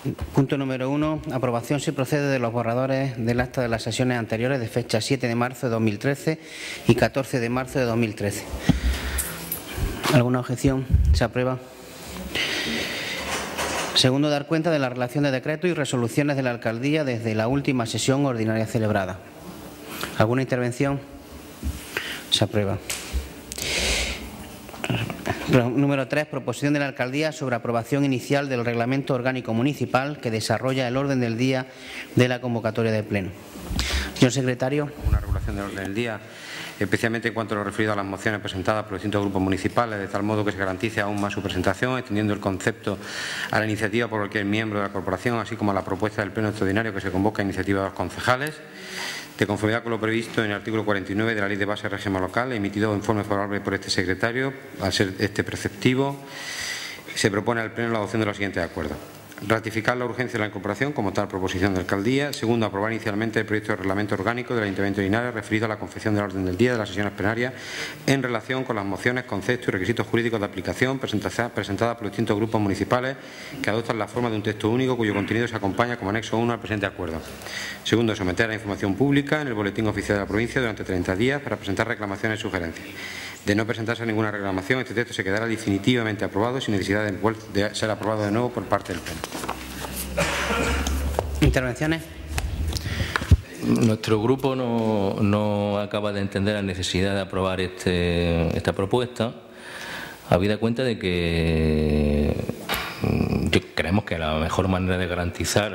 Punto número 1. Aprobación si procede de los borradores del acta de las sesiones anteriores de fecha 7 de marzo de 2013 y 14 de marzo de 2013. ¿Alguna objeción? Se aprueba. Segundo, dar cuenta de la relación de decretos y resoluciones de la Alcaldía desde la última sesión ordinaria celebrada. ¿Alguna intervención? Se aprueba. Número 3. Proposición de la Alcaldía sobre aprobación inicial del Reglamento Orgánico Municipal que desarrolla el orden del día de la convocatoria del Pleno. Señor secretario. Una regulación del orden del día, especialmente en cuanto a lo referido a las mociones presentadas por los distintos grupos municipales, de tal modo que se garantice aún más su presentación, extendiendo el concepto a la iniciativa por cualquier miembro de la corporación, así como a la propuesta del Pleno extraordinario que se convoca a iniciativa de los concejales. De conformidad con lo previsto en el artículo 49 de la Ley de Base del Régimen Local, emitido informe favorable por este secretario, al ser este preceptivo, se propone al Pleno la adopción de los siguientes acuerdos. Ratificar la urgencia de la incorporación como tal proposición de Alcaldía. Segundo, aprobar inicialmente el proyecto de reglamento orgánico del Ayuntamiento de Linares referido a la confección del orden del día de las sesiones plenarias en relación con las mociones, conceptos y requisitos jurídicos de aplicación presentadas por los distintos grupos municipales que adoptan la forma de un texto único cuyo contenido se acompaña como anexo 1 al presente acuerdo. Segundo, someter a la información pública en el Boletín Oficial de la Provincia durante 30 días para presentar reclamaciones y sugerencias. De no presentarse ninguna reclamación, este texto se quedará definitivamente aprobado sin necesidad de ser aprobado de nuevo por parte del Pleno. ¿Intervenciones? Nuestro grupo no acaba de entender la necesidad de aprobar esta propuesta, habida cuenta de que creemos que la mejor manera de garantizar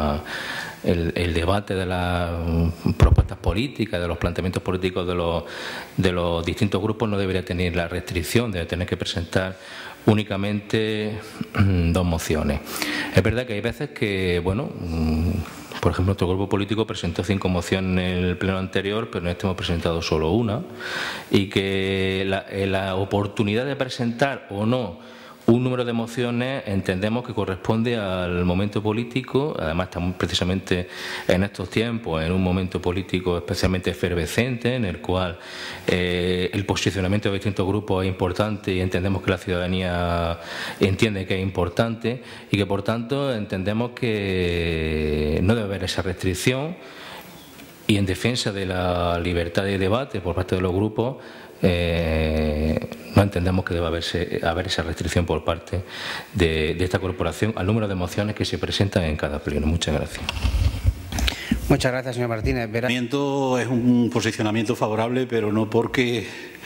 el debate de las propuestas políticas, de los planteamientos políticos de los distintos grupos no debería tener la restricción de tener que presentar únicamente 2 mociones. Es verdad que hay veces que, bueno, por ejemplo, nuestro grupo político presentó 5 mociones en el pleno anterior, pero en este hemos presentado solo una, y que la oportunidad de presentar o no un número de mociones entendemos que corresponde al momento político. Además, estamos precisamente en estos tiempos en un momento político especialmente efervescente, en el cual el posicionamiento de distintos grupos es importante y entendemos que la ciudadanía entiende que es importante y que, por tanto, entendemos que no debe haber esa restricción y, en defensa de la libertad de debate por parte de los grupos, no entendemos que deba haber esa restricción por parte de esta corporación al número de mociones que se presentan en cada pleno. Muchas gracias. Muchas gracias, señor Martínez. Es un posicionamiento favorable, pero no porque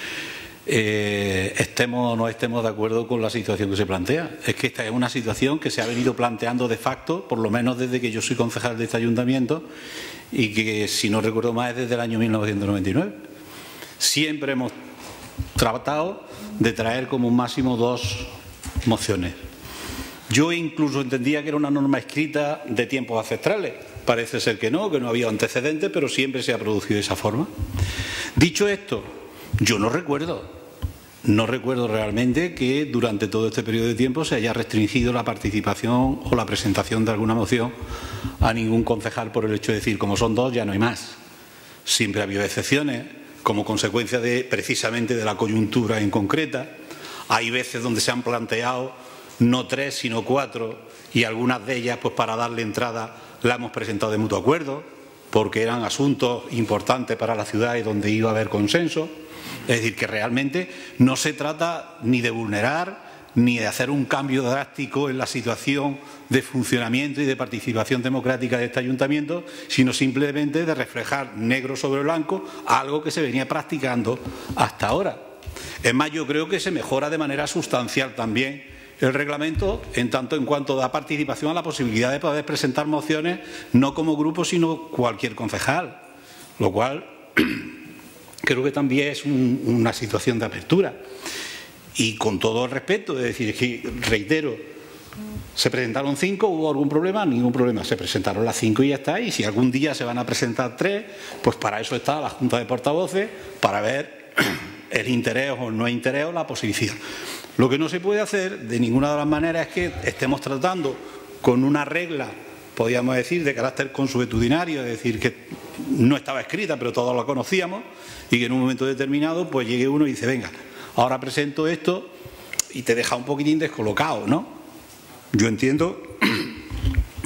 estemos o no estemos de acuerdo con la situación que se plantea. Es que esta es una situación que se ha venido planteando de facto, por lo menos desde que yo soy concejal de este ayuntamiento, y que, si no recuerdo más, es desde el año 1999. Siempre hemos tratado de traer como máximo 2 mociones. Yo incluso entendía que era una norma escrita de tiempos ancestrales. Parece ser que no había antecedentes, pero siempre se ha producido de esa forma. Dicho esto, yo no recuerdo realmente que durante todo este periodo de tiempo se haya restringido la participación o la presentación de alguna moción a ningún concejal por el hecho de decir, como son 2, ya no hay más. Siempre ha habido excepciones, como consecuencia precisamente de la coyuntura en concreta. Hay veces donde se han planteado no 3, sino 4, y algunas de ellas, pues para darle entrada, la hemos presentado de mutuo acuerdo, porque eran asuntos importantes para la ciudad y donde iba a haber consenso. Es decir, que realmente no se trata ni de vulnerar ni de hacer un cambio drástico en la situación de funcionamiento y de participación democrática de este ayuntamiento, sino simplemente de reflejar negro sobre blanco algo que se venía practicando hasta ahora. Es más, yo creo que se mejora de manera sustancial también el reglamento en tanto en cuanto da participación a la posibilidad de poder presentar mociones no como grupo, sino cualquier concejal, lo cual creo que también es una situación de apertura. Y con todo el respeto, es decir, que reitero, se presentaron 5, ¿hubo algún problema? Ningún problema, se presentaron las 5 y ya está. Y si algún día se van a presentar 3, pues para eso está la Junta de Portavoces, para ver el interés o no interés o la posibilidad. Lo que no se puede hacer de ninguna de las maneras es que estemos tratando con una regla, podríamos decir, de carácter consuetudinario, es decir, que no estaba escrita, pero todos la conocíamos, y que en un momento determinado pues llegue uno y dice, venga, ahora presento esto, y te deja un poquitín descolocado, ¿no? Yo entiendo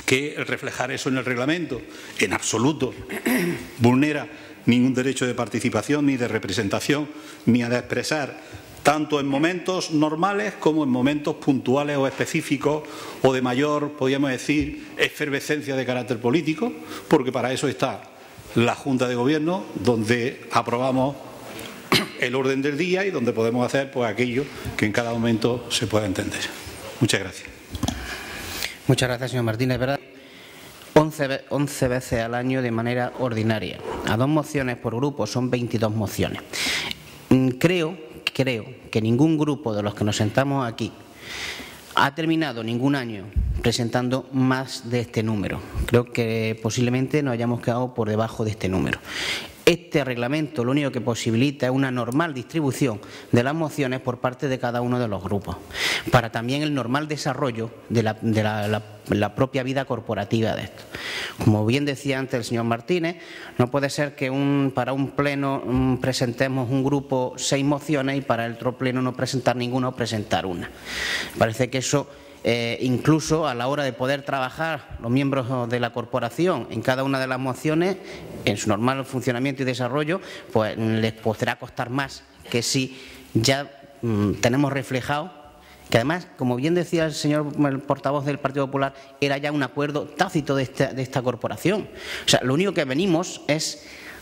que el reflejar eso en el reglamento en absoluto vulnera ningún derecho de participación ni de representación ni a de expresar, tanto en momentos normales como en momentos puntuales o específicos o de mayor, podríamos decir, efervescencia de carácter político, porque para eso está la Junta de Gobierno, donde aprobamos el orden del día y donde podemos hacer pues aquello que en cada momento se pueda entender. Muchas gracias. Muchas gracias, señor Martínez. ¿Verdad? 11 veces al año de manera ordinaria. A 2 mociones por grupo son 22 mociones. Creo que ningún grupo de los que nos sentamos aquí ha terminado ningún año presentando más de este número. Creo que posiblemente nos hayamos quedado por debajo de este número. Este reglamento lo único que posibilita es una normal distribución de las mociones por parte de cada uno de los grupos, para también el normal desarrollo de la propia vida corporativa de esto. Como bien decía antes el señor Martínez, no puede ser que para un pleno presentemos un grupo 6 mociones y para el otro pleno no presentar ninguna o presentar una. Parece que eso incluso a la hora de poder trabajar los miembros de la corporación en cada una de las mociones, en su normal funcionamiento y desarrollo, pues les podrá costar más que si ya tenemos reflejado, que además, como bien decía el señor el portavoz del Partido Popular, era ya un acuerdo tácito de esta corporación. O sea, lo único que venimos es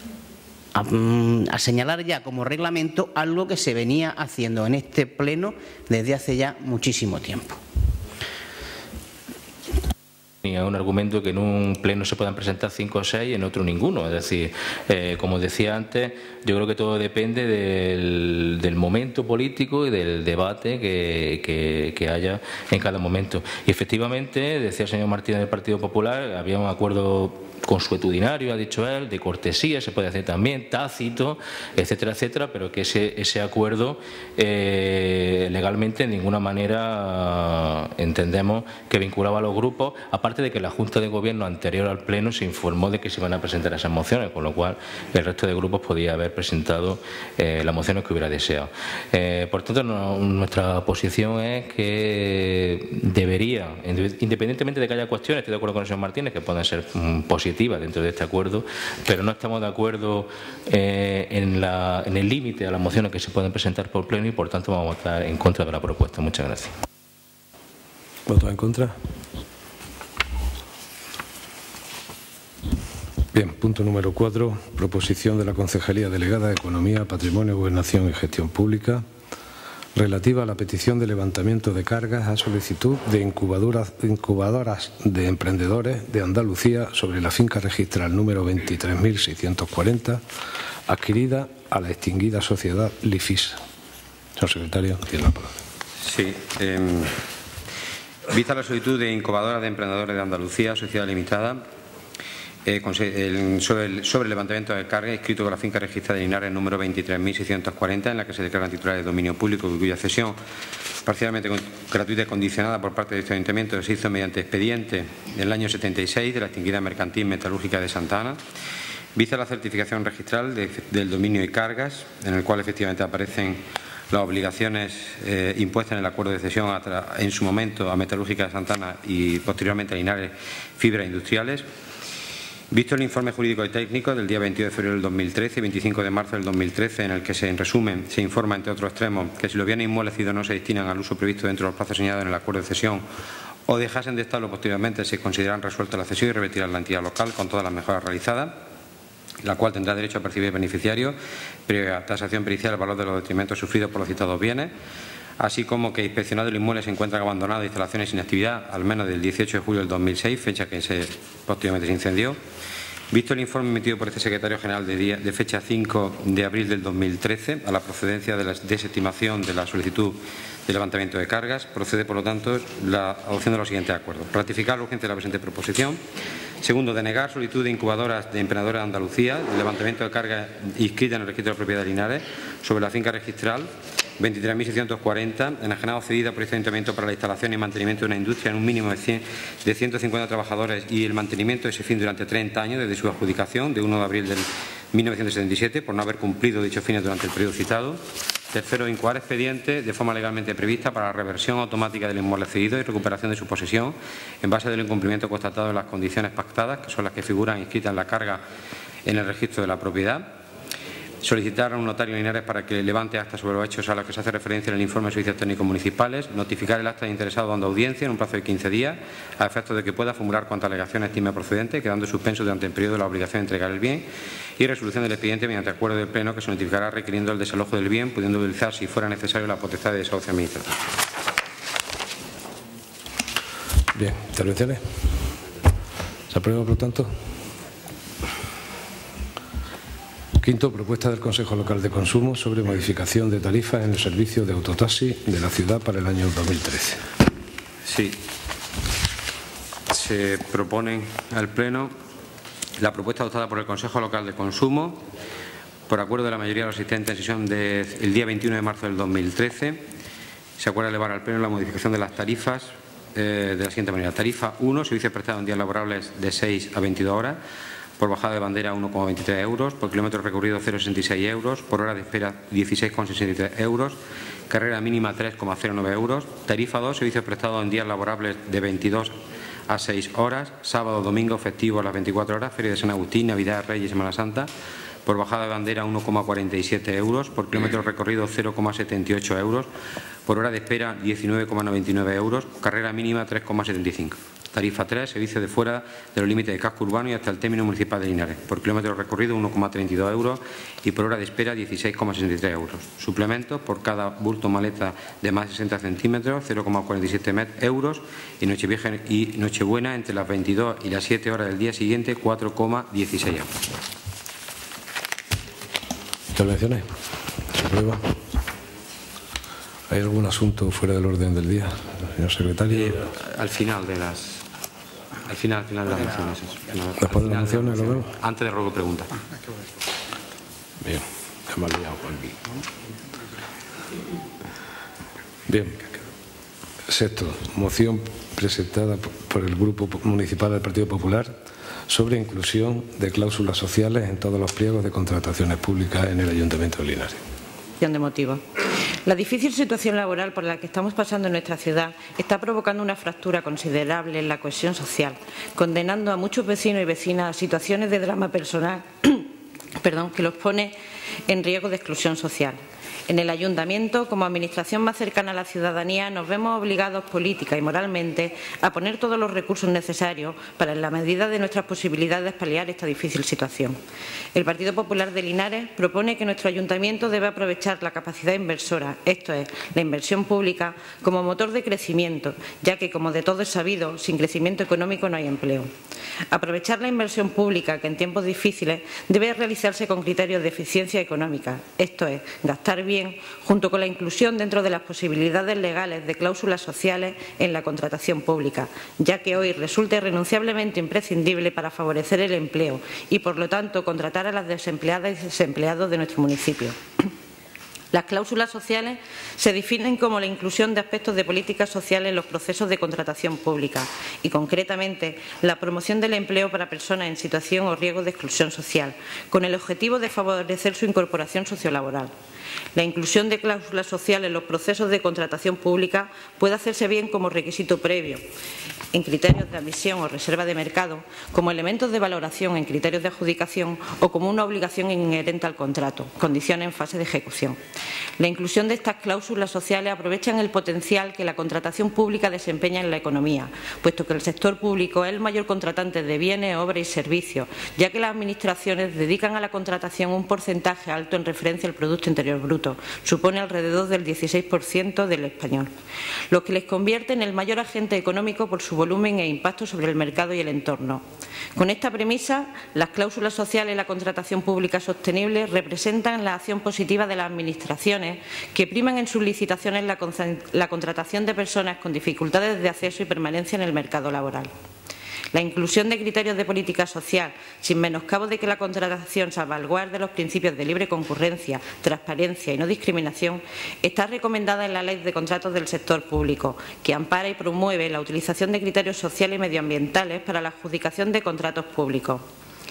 a señalar ya como reglamento algo que se venía haciendo en este pleno desde hace ya muchísimo tiempo. A un argumento que en un pleno se puedan presentar 5 o 6 y en otro ninguno. Es decir, como decía antes, yo creo que todo depende del momento político y del debate que haya en cada momento. Y efectivamente, decía el señor Martínez del Partido Popular, había un acuerdo consuetudinario, ha dicho él, de cortesía, se puede hacer también, tácito, etcétera, etcétera, pero que ese acuerdo legalmente de ninguna manera entendemos que vinculaba a los grupos, aparte de que la Junta de Gobierno anterior al Pleno se informó de que se iban a presentar esas mociones, con lo cual el resto de grupos podía haber presentado las mociones que hubiera deseado. Por tanto, nuestra posición es que debería, independientemente de que haya cuestiones, estoy de acuerdo con el señor Martínez, que puedan ser positivas dentro de este acuerdo, pero no estamos de acuerdo en el límite a las mociones que se pueden presentar por pleno y por tanto vamos a votar en contra de la propuesta. Muchas gracias. ¿Voto en contra? Bien, punto número 4, proposición de la Concejalía Delegada de Economía, Patrimonio, Gobernación y Gestión Pública relativa a la petición de levantamiento de cargas a solicitud de incubadoras de emprendedores de Andalucía sobre la finca registral número 23.640 adquirida a la extinguida sociedad Lifisa. Señor secretario, tiene la palabra. Sí. Vista la solicitud de incubadora de emprendedores de Andalucía, sociedad limitada, sobre el levantamiento de carga inscrito con la finca registrada de Linares número 23.640, en la que se declaran titulares de dominio público y cuya cesión parcialmente gratuita y condicionada por parte de este ayuntamiento se hizo mediante expediente del año 76 de la extinguida Mercantil Metalúrgica de Santa Ana, vista la certificación registral del dominio y cargas, en el cual efectivamente aparecen las obligaciones impuestas en el acuerdo de cesión en su momento a Metalúrgica de Santa Ana y posteriormente a Linares Fibras Industriales. Visto el informe jurídico y técnico del día 22 de febrero del 2013 y 25 de marzo del 2013, en el que en resumen se informa, entre otros extremos, que si los bienes inmuebles cedidos no se destinan al uso previsto dentro de los plazos señalados en el acuerdo de cesión o dejasen de estarlo posteriormente, se consideran resuelta la cesión y revertirá la entidad local con todas las mejoras realizadas, la cual tendrá derecho a percibir beneficiario previa tasación pericial al valor de los detrimentos sufridos por los citados bienes, así como que inspeccionado el inmueble se encuentran abandonados e instalaciones sin actividad al menos del 18 de julio del 2006, fecha que posteriormente se incendió. Visto el informe emitido por este secretario general de fecha 5 de abril del 2013 a la procedencia de la desestimación de la solicitud de levantamiento de cargas, procede por lo tanto la adopción de los siguientes acuerdos. Ratificar la urgencia de la presente proposición. Segundo, denegar solicitud de incubadoras de emprendedores de Andalucía de levantamiento de cargas inscrita en el registro de propiedad de Linares sobre la finca registral 23.640, enajenado cedida por este ayuntamiento para la instalación y mantenimiento de una industria en un mínimo de 150 trabajadores y el mantenimiento de ese fin durante 30 años desde su adjudicación de 1 de abril de 1977 por no haber cumplido dichos fines durante el periodo citado. Tercero, incoar expediente de forma legalmente prevista para la reversión automática del inmueble cedido y recuperación de su posesión en base del incumplimiento constatado en las condiciones pactadas, que son las que figuran inscritas en la carga en el registro de la propiedad. Solicitar a un notario Linares para que levante acta sobre los hechos a los que se hace referencia en el informe de servicios técnicos municipales. Notificar el acta de interesado dando audiencia en un plazo de 15 días, a efecto de que pueda formular cuantas alegaciones estime procedente, quedando suspenso durante el periodo de la obligación de entregar el bien. Y resolución del expediente mediante acuerdo del Pleno, que se notificará requiriendo el desalojo del bien, pudiendo utilizar, si fuera necesario, la potestad de desahucio administrativo. Bien, intervenciones. ¿Se aprueba, por lo tanto? Quinto, propuesta del Consejo Local de Consumo sobre modificación de tarifas en el servicio de autotaxi de la ciudad para el año 2013. Sí. Se propone al Pleno la propuesta adoptada por el Consejo Local de Consumo por acuerdo de la mayoría de los asistentes en sesión del día 21 de marzo del 2013. Se acuerda elevar al Pleno la modificación de las tarifas de la siguiente manera. Tarifa 1, servicios prestados en días laborables de 6 a 22 horas. Por bajada de bandera 1,23 euros, por kilómetro recorrido 0,66 euros, por hora de espera 16,63 euros, carrera mínima 3,09 euros, tarifa 2, servicios prestados en días laborables de 22 a 6 horas, sábado, domingo, festivo a las 24 horas, feria de San Agustín, Navidad, Reyes y Semana Santa, por bajada de bandera 1,47 euros, por kilómetro recorrido 0,78 euros, por hora de espera 19,99 euros, carrera mínima 3,75. Tarifa 3, servicio de fuera de los límites de casco urbano y hasta el término municipal de Linares. Por kilómetro recorrido 1,32 euros y por hora de espera 16,63 euros. Suplemento por cada bulto maleta de más de 60 centímetros 0,47 euros y Nochebuena entre las 22 y las 7 horas del día siguiente 4,16 euros. ¿Intervenciones? ¿Se aprueba? ¿Hay algún asunto fuera del orden del día, señor secretario? Al final de las... Al final de las mociones. Después de las mociones, lo veo. Antes de ruego pregunta. Bien, ya me ha liado aquí. Bien. Sexto, moción presentada por el Grupo Municipal del Partido Popular sobre inclusión de cláusulas sociales en todos los pliegos de contrataciones públicas en el Ayuntamiento de Linares. De motivos. La difícil situación laboral por la que estamos pasando en nuestra ciudad está provocando una fractura considerable en la cohesión social, condenando a muchos vecinos y vecinas a situaciones de drama personal que los pone en riesgo de exclusión social. En el Ayuntamiento, como administración más cercana a la ciudadanía, nos vemos obligados política y moralmente a poner todos los recursos necesarios para, en la medida de nuestras posibilidades, paliar esta difícil situación. El Partido Popular de Linares propone que nuestro Ayuntamiento debe aprovechar la capacidad inversora, esto es, la inversión pública, como motor de crecimiento, ya que, como de todo es sabido, sin crecimiento económico no hay empleo. Aprovechar la inversión pública, que en tiempos difíciles debe realizarse con criterios de eficiencia económica, esto es, gastar bien, junto con la inclusión dentro de las posibilidades legales de cláusulas sociales en la contratación pública, ya que hoy resulta irrenunciablemente imprescindible para favorecer el empleo y, por lo tanto, contratar a las desempleadas y desempleados de nuestro municipio. Las cláusulas sociales se definen como la inclusión de aspectos de políticas sociales en los procesos de contratación pública y, concretamente, la promoción del empleo para personas en situación o riesgo de exclusión social, con el objetivo de favorecer su incorporación sociolaboral. La inclusión de cláusulas sociales en los procesos de contratación pública puede hacerse bien como requisito previo, en criterios de admisión o reserva de mercado, como elementos de valoración en criterios de adjudicación o como una obligación inherente al contrato, condiciones en fase de ejecución. La inclusión de estas cláusulas sociales aprovechan el potencial que la contratación pública desempeña en la economía, puesto que el sector público es el mayor contratante de bienes, obras y servicios, ya que las administraciones dedican a la contratación un porcentaje alto en referencia al Producto Interior Bruto, supone alrededor del 16% del español, lo que les convierte en el mayor agente económico por su volumen e impacto sobre el mercado y el entorno. Con esta premisa, las cláusulas sociales en la contratación pública sostenible representan la acción positiva de las administraciones que priman en sus licitaciones la contratación de personas con dificultades de acceso y permanencia en el mercado laboral. La inclusión de criterios de política social, sin menoscabo de que la contratación salvaguarde los principios de libre concurrencia, transparencia y no discriminación, está recomendada en la Ley de Contratos del Sector Público, que ampara y promueve la utilización de criterios sociales y medioambientales para la adjudicación de contratos públicos.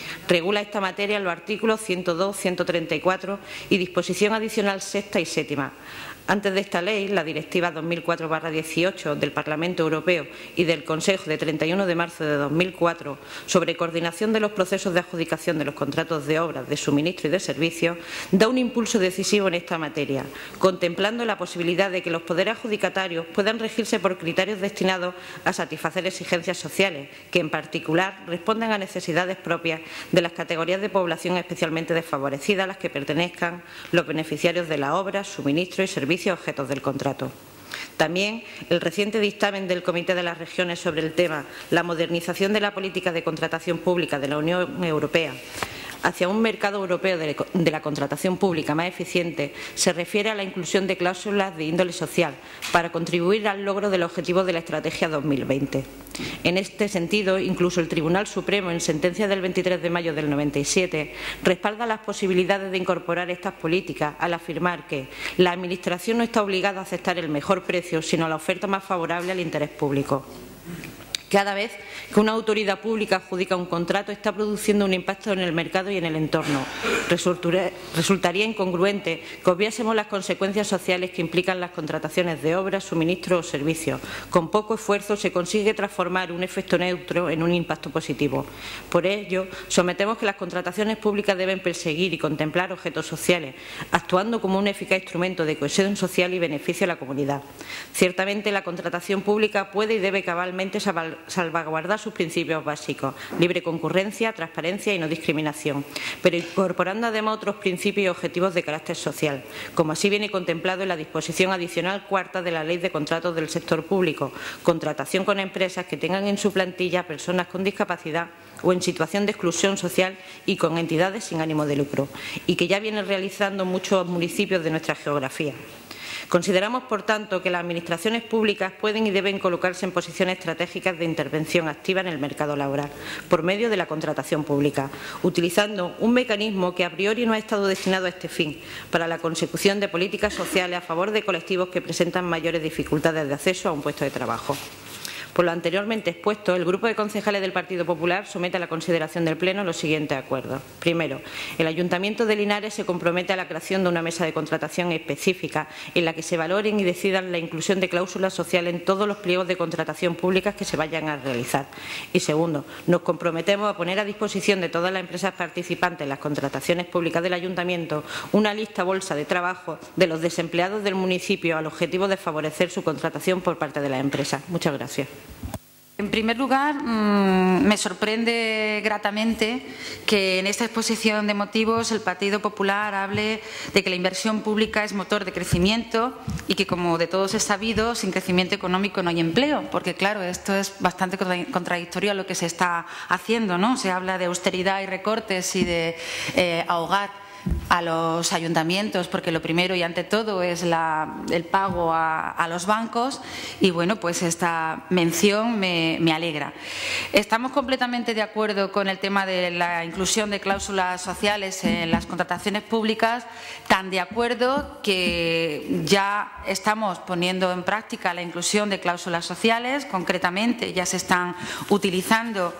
Regula esta materia en los artículos 102, 134 y disposición adicional sexta y séptima. Antes de esta ley, la Directiva 2004/18 del Parlamento Europeo y del Consejo de 31 de marzo de 2004 sobre coordinación de los procesos de adjudicación de los contratos de obras, de suministro y de servicios da un impulso decisivo en esta materia, contemplando la posibilidad de que los poderes adjudicatarios puedan regirse por criterios destinados a satisfacer exigencias sociales, que en particular responden a necesidades propias de las categorías de población especialmente desfavorecidas a las que pertenezcan los beneficiarios de la obra, suministro y servicios objetos del contrato. También el reciente dictamen del Comité de las Regiones sobre el tema la modernización de la política de contratación pública de la Unión Europea hacia un mercado europeo de la contratación pública más eficiente se refiere a la inclusión de cláusulas de índole social para contribuir al logro del objetivo de la Estrategia 2020. En este sentido, incluso el Tribunal Supremo, en sentencia del 23 de mayo del 97, respalda las posibilidades de incorporar estas políticas al afirmar que la Administración no está obligada a aceptar el mejor precio, sino la oferta más favorable al interés público. Cada vez que una autoridad pública adjudica un contrato está produciendo un impacto en el mercado y en el entorno. Resultaría incongruente que obviásemos las consecuencias sociales que implican las contrataciones de obras, suministros o servicios. Con poco esfuerzo se consigue transformar un efecto neutro en un impacto positivo. Por ello, sometemos que las contrataciones públicas deben perseguir y contemplar objetos sociales, actuando como un eficaz instrumento de cohesión social y beneficio a la comunidad. Ciertamente, la contratación pública puede y debe cabalmente salvaguardar sus principios básicos, libre concurrencia, transparencia y no discriminación, pero incorporando además otros principios y objetivos de carácter social, como así viene contemplado en la disposición adicional cuarta de la Ley de Contratos del Sector Público, contratación con empresas que tengan en su plantilla personas con discapacidad o en situación de exclusión social y con entidades sin ánimo de lucro, y que ya vienen realizando muchos municipios de nuestra geografía. Consideramos, por tanto, que las administraciones públicas pueden y deben colocarse en posiciones estratégicas de intervención activa en el mercado laboral, por medio de la contratación pública, utilizando un mecanismo que a priori no ha estado destinado a este fin, para la consecución de políticas sociales a favor de colectivos que presentan mayores dificultades de acceso a un puesto de trabajo. Por lo anteriormente expuesto, el Grupo de Concejales del Partido Popular somete a la consideración del Pleno los siguientes acuerdos. Primero, el Ayuntamiento de Linares se compromete a la creación de una mesa de contratación específica en la que se valoren y decidan la inclusión de cláusulas sociales en todos los pliegos de contratación públicas que se vayan a realizar. Y segundo, nos comprometemos a poner a disposición de todas las empresas participantes en las contrataciones públicas del Ayuntamiento una lista bolsa de trabajo de los desempleados del municipio al objetivo de favorecer su contratación por parte de las empresas. Muchas gracias. En primer lugar, me sorprende gratamente que en esta exposición de motivos el Partido Popular hable de que la inversión pública es motor de crecimiento y que, como de todos es sabido, sin crecimiento económico no hay empleo, porque claro, esto es bastante contradictorio a lo que se está haciendo, ¿no? Se habla de austeridad y recortes y de ahogar a los ayuntamientos, porque lo primero y ante todo es el pago a los bancos, y bueno, pues esta mención me alegra. Estamos completamente de acuerdo con el tema de la inclusión de cláusulas sociales en las contrataciones públicas, tan de acuerdo que ya estamos poniendo en práctica la inclusión de cláusulas sociales, concretamente ya se están utilizando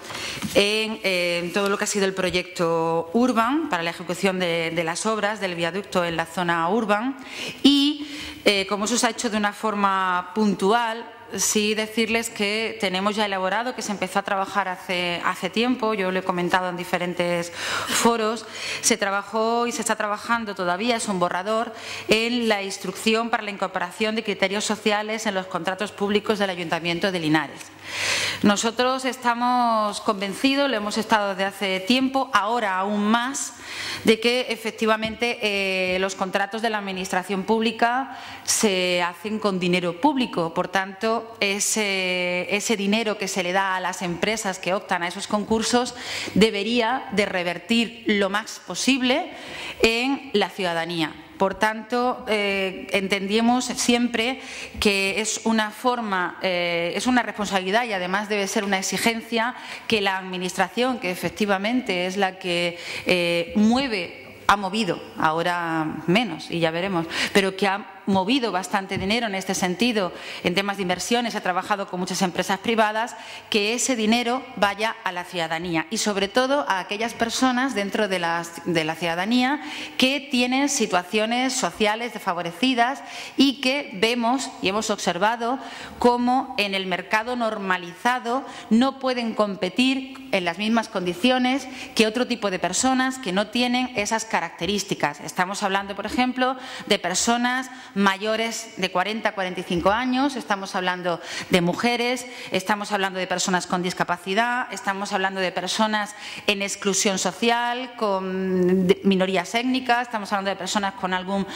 en todo lo que ha sido el proyecto Urban para la ejecución de las obras del viaducto en la zona Urban y, como eso se ha hecho de una forma puntual, sí decirles que tenemos ya elaborado, que se empezó a trabajar hace tiempo, yo lo he comentado en diferentes foros, se trabajó y se está trabajando todavía, es un borrador, en la instrucción para la incorporación de criterios sociales en los contratos públicos del Ayuntamiento de Linares. Nosotros estamos convencidos, lo hemos estado desde hace tiempo, ahora aún más, de que efectivamente los contratos de la Administración pública se hacen con dinero público. Por tanto, ese dinero que se le da a las empresas que optan a esos concursos debería de revertir lo más posible en la ciudadanía. Por tanto, entendemos siempre que es una forma, es una responsabilidad y además debe ser una exigencia que la Administración, que efectivamente es la que ha movido, ahora menos y ya veremos, pero que ha movido bastante dinero en este sentido, en temas de inversiones, ha trabajado con muchas empresas privadas, que ese dinero vaya a la ciudadanía y sobre todo a aquellas personas dentro de la ciudadanía que tienen situaciones sociales desfavorecidas y que vemos y hemos observado cómo en el mercado normalizado no pueden competir en las mismas condiciones que otro tipo de personas que no tienen esas características. Estamos hablando, por ejemplo, de personas mayores de 40 a 45 años, estamos hablando de mujeres, estamos hablando de personas con discapacidad, estamos hablando de personas en exclusión social, con minorías étnicas, estamos hablando de personas con algún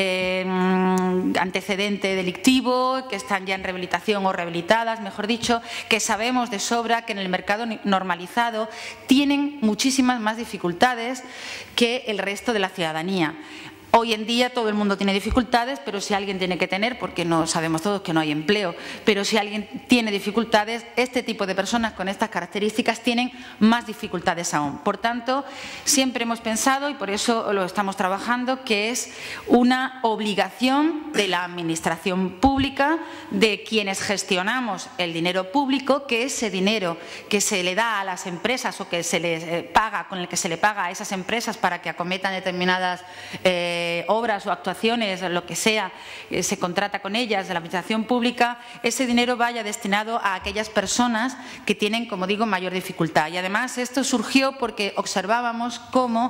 antecedente delictivo, que están ya en rehabilitación o rehabilitadas, mejor dicho, que sabemos de sobra que en el mercado normalizado tienen muchísimas más dificultades que el resto de la ciudadanía. Hoy en día todo el mundo tiene dificultades, pero si alguien tiene que tener, porque no sabemos todos que no hay empleo, pero si alguien tiene dificultades, este tipo de personas con estas características tienen más dificultades aún. Por tanto, siempre hemos pensado, y por eso lo estamos trabajando, que es una obligación de la Administración pública, de quienes gestionamos el dinero público, que ese dinero que se le da a las empresas o que se les paga, con el que se le paga a esas empresas para que acometan determinadas obras o actuaciones, lo que sea, se contrata con ellas de la administración pública, ese dinero vaya destinado a aquellas personas que tienen, como digo, mayor dificultad. Y además esto surgió porque observábamos cómo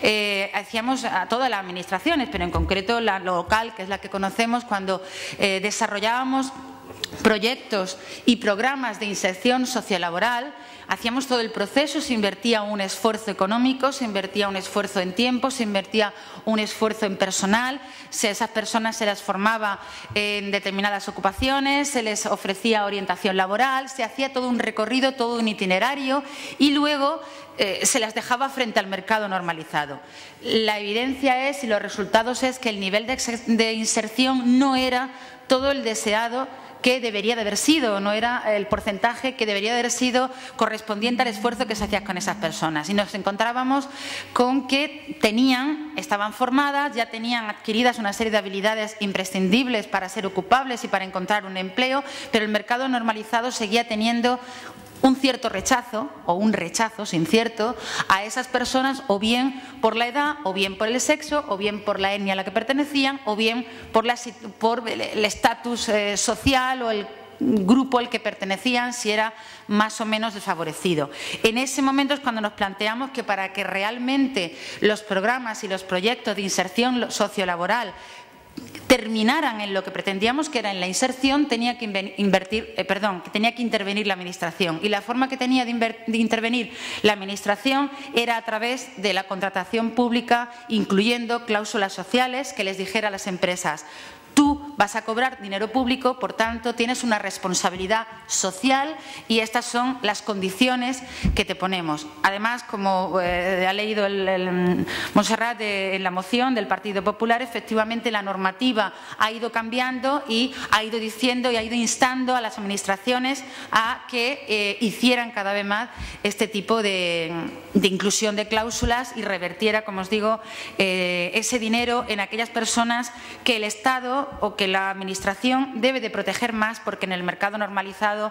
hacíamos a todas las administraciones, pero en concreto la local, que es la que conocemos, cuando desarrollábamos proyectos y programas de inserción sociolaboral, hacíamos todo el proceso, se invertía un esfuerzo económico, se invertía un esfuerzo en tiempo, se invertía un esfuerzo en personal, esas personas se las formaba en determinadas ocupaciones, se les ofrecía orientación laboral, se hacía todo un recorrido, todo un itinerario y luego se las dejaba frente al mercado normalizado. La evidencia es y los resultados es que el nivel de inserción no era todo el deseado que debería de haber sido, no era el porcentaje que debería de haber sido correspondiente al esfuerzo que se hacía con esas personas. Y nos encontrábamos con que estaban formadas, ya tenían adquiridas una serie de habilidades imprescindibles para ser ocupables y para encontrar un empleo, pero el mercado normalizado seguía teniendo un cierto rechazo o un rechazo incierto a esas personas, o bien por la edad, o bien por el sexo, o bien por la etnia a la que pertenecían, o bien por el estatus social o el grupo al que pertenecían, si era más o menos desfavorecido. En ese momento es cuando nos planteamos que para que realmente los programas y los proyectos de inserción sociolaboral terminaran en lo que pretendíamos, que era en la inserción, tenía que intervenir la Administración. Y la forma que tenía de intervenir la Administración era a través de la contratación pública, incluyendo cláusulas sociales que les dijera a las empresas: tú vas a cobrar dinero público, por tanto, tienes una responsabilidad social y estas son las condiciones que te ponemos. Además, como ha leído el Montserrat en la moción del Partido Popular, efectivamente la normativa ha ido cambiando y ha ido diciendo y ha ido instando a las administraciones a que hicieran cada vez más este tipo de inclusión de cláusulas y revertiera, como os digo, ese dinero en aquellas personas que el Estado o que la Administración debe de proteger más, porque en el mercado normalizado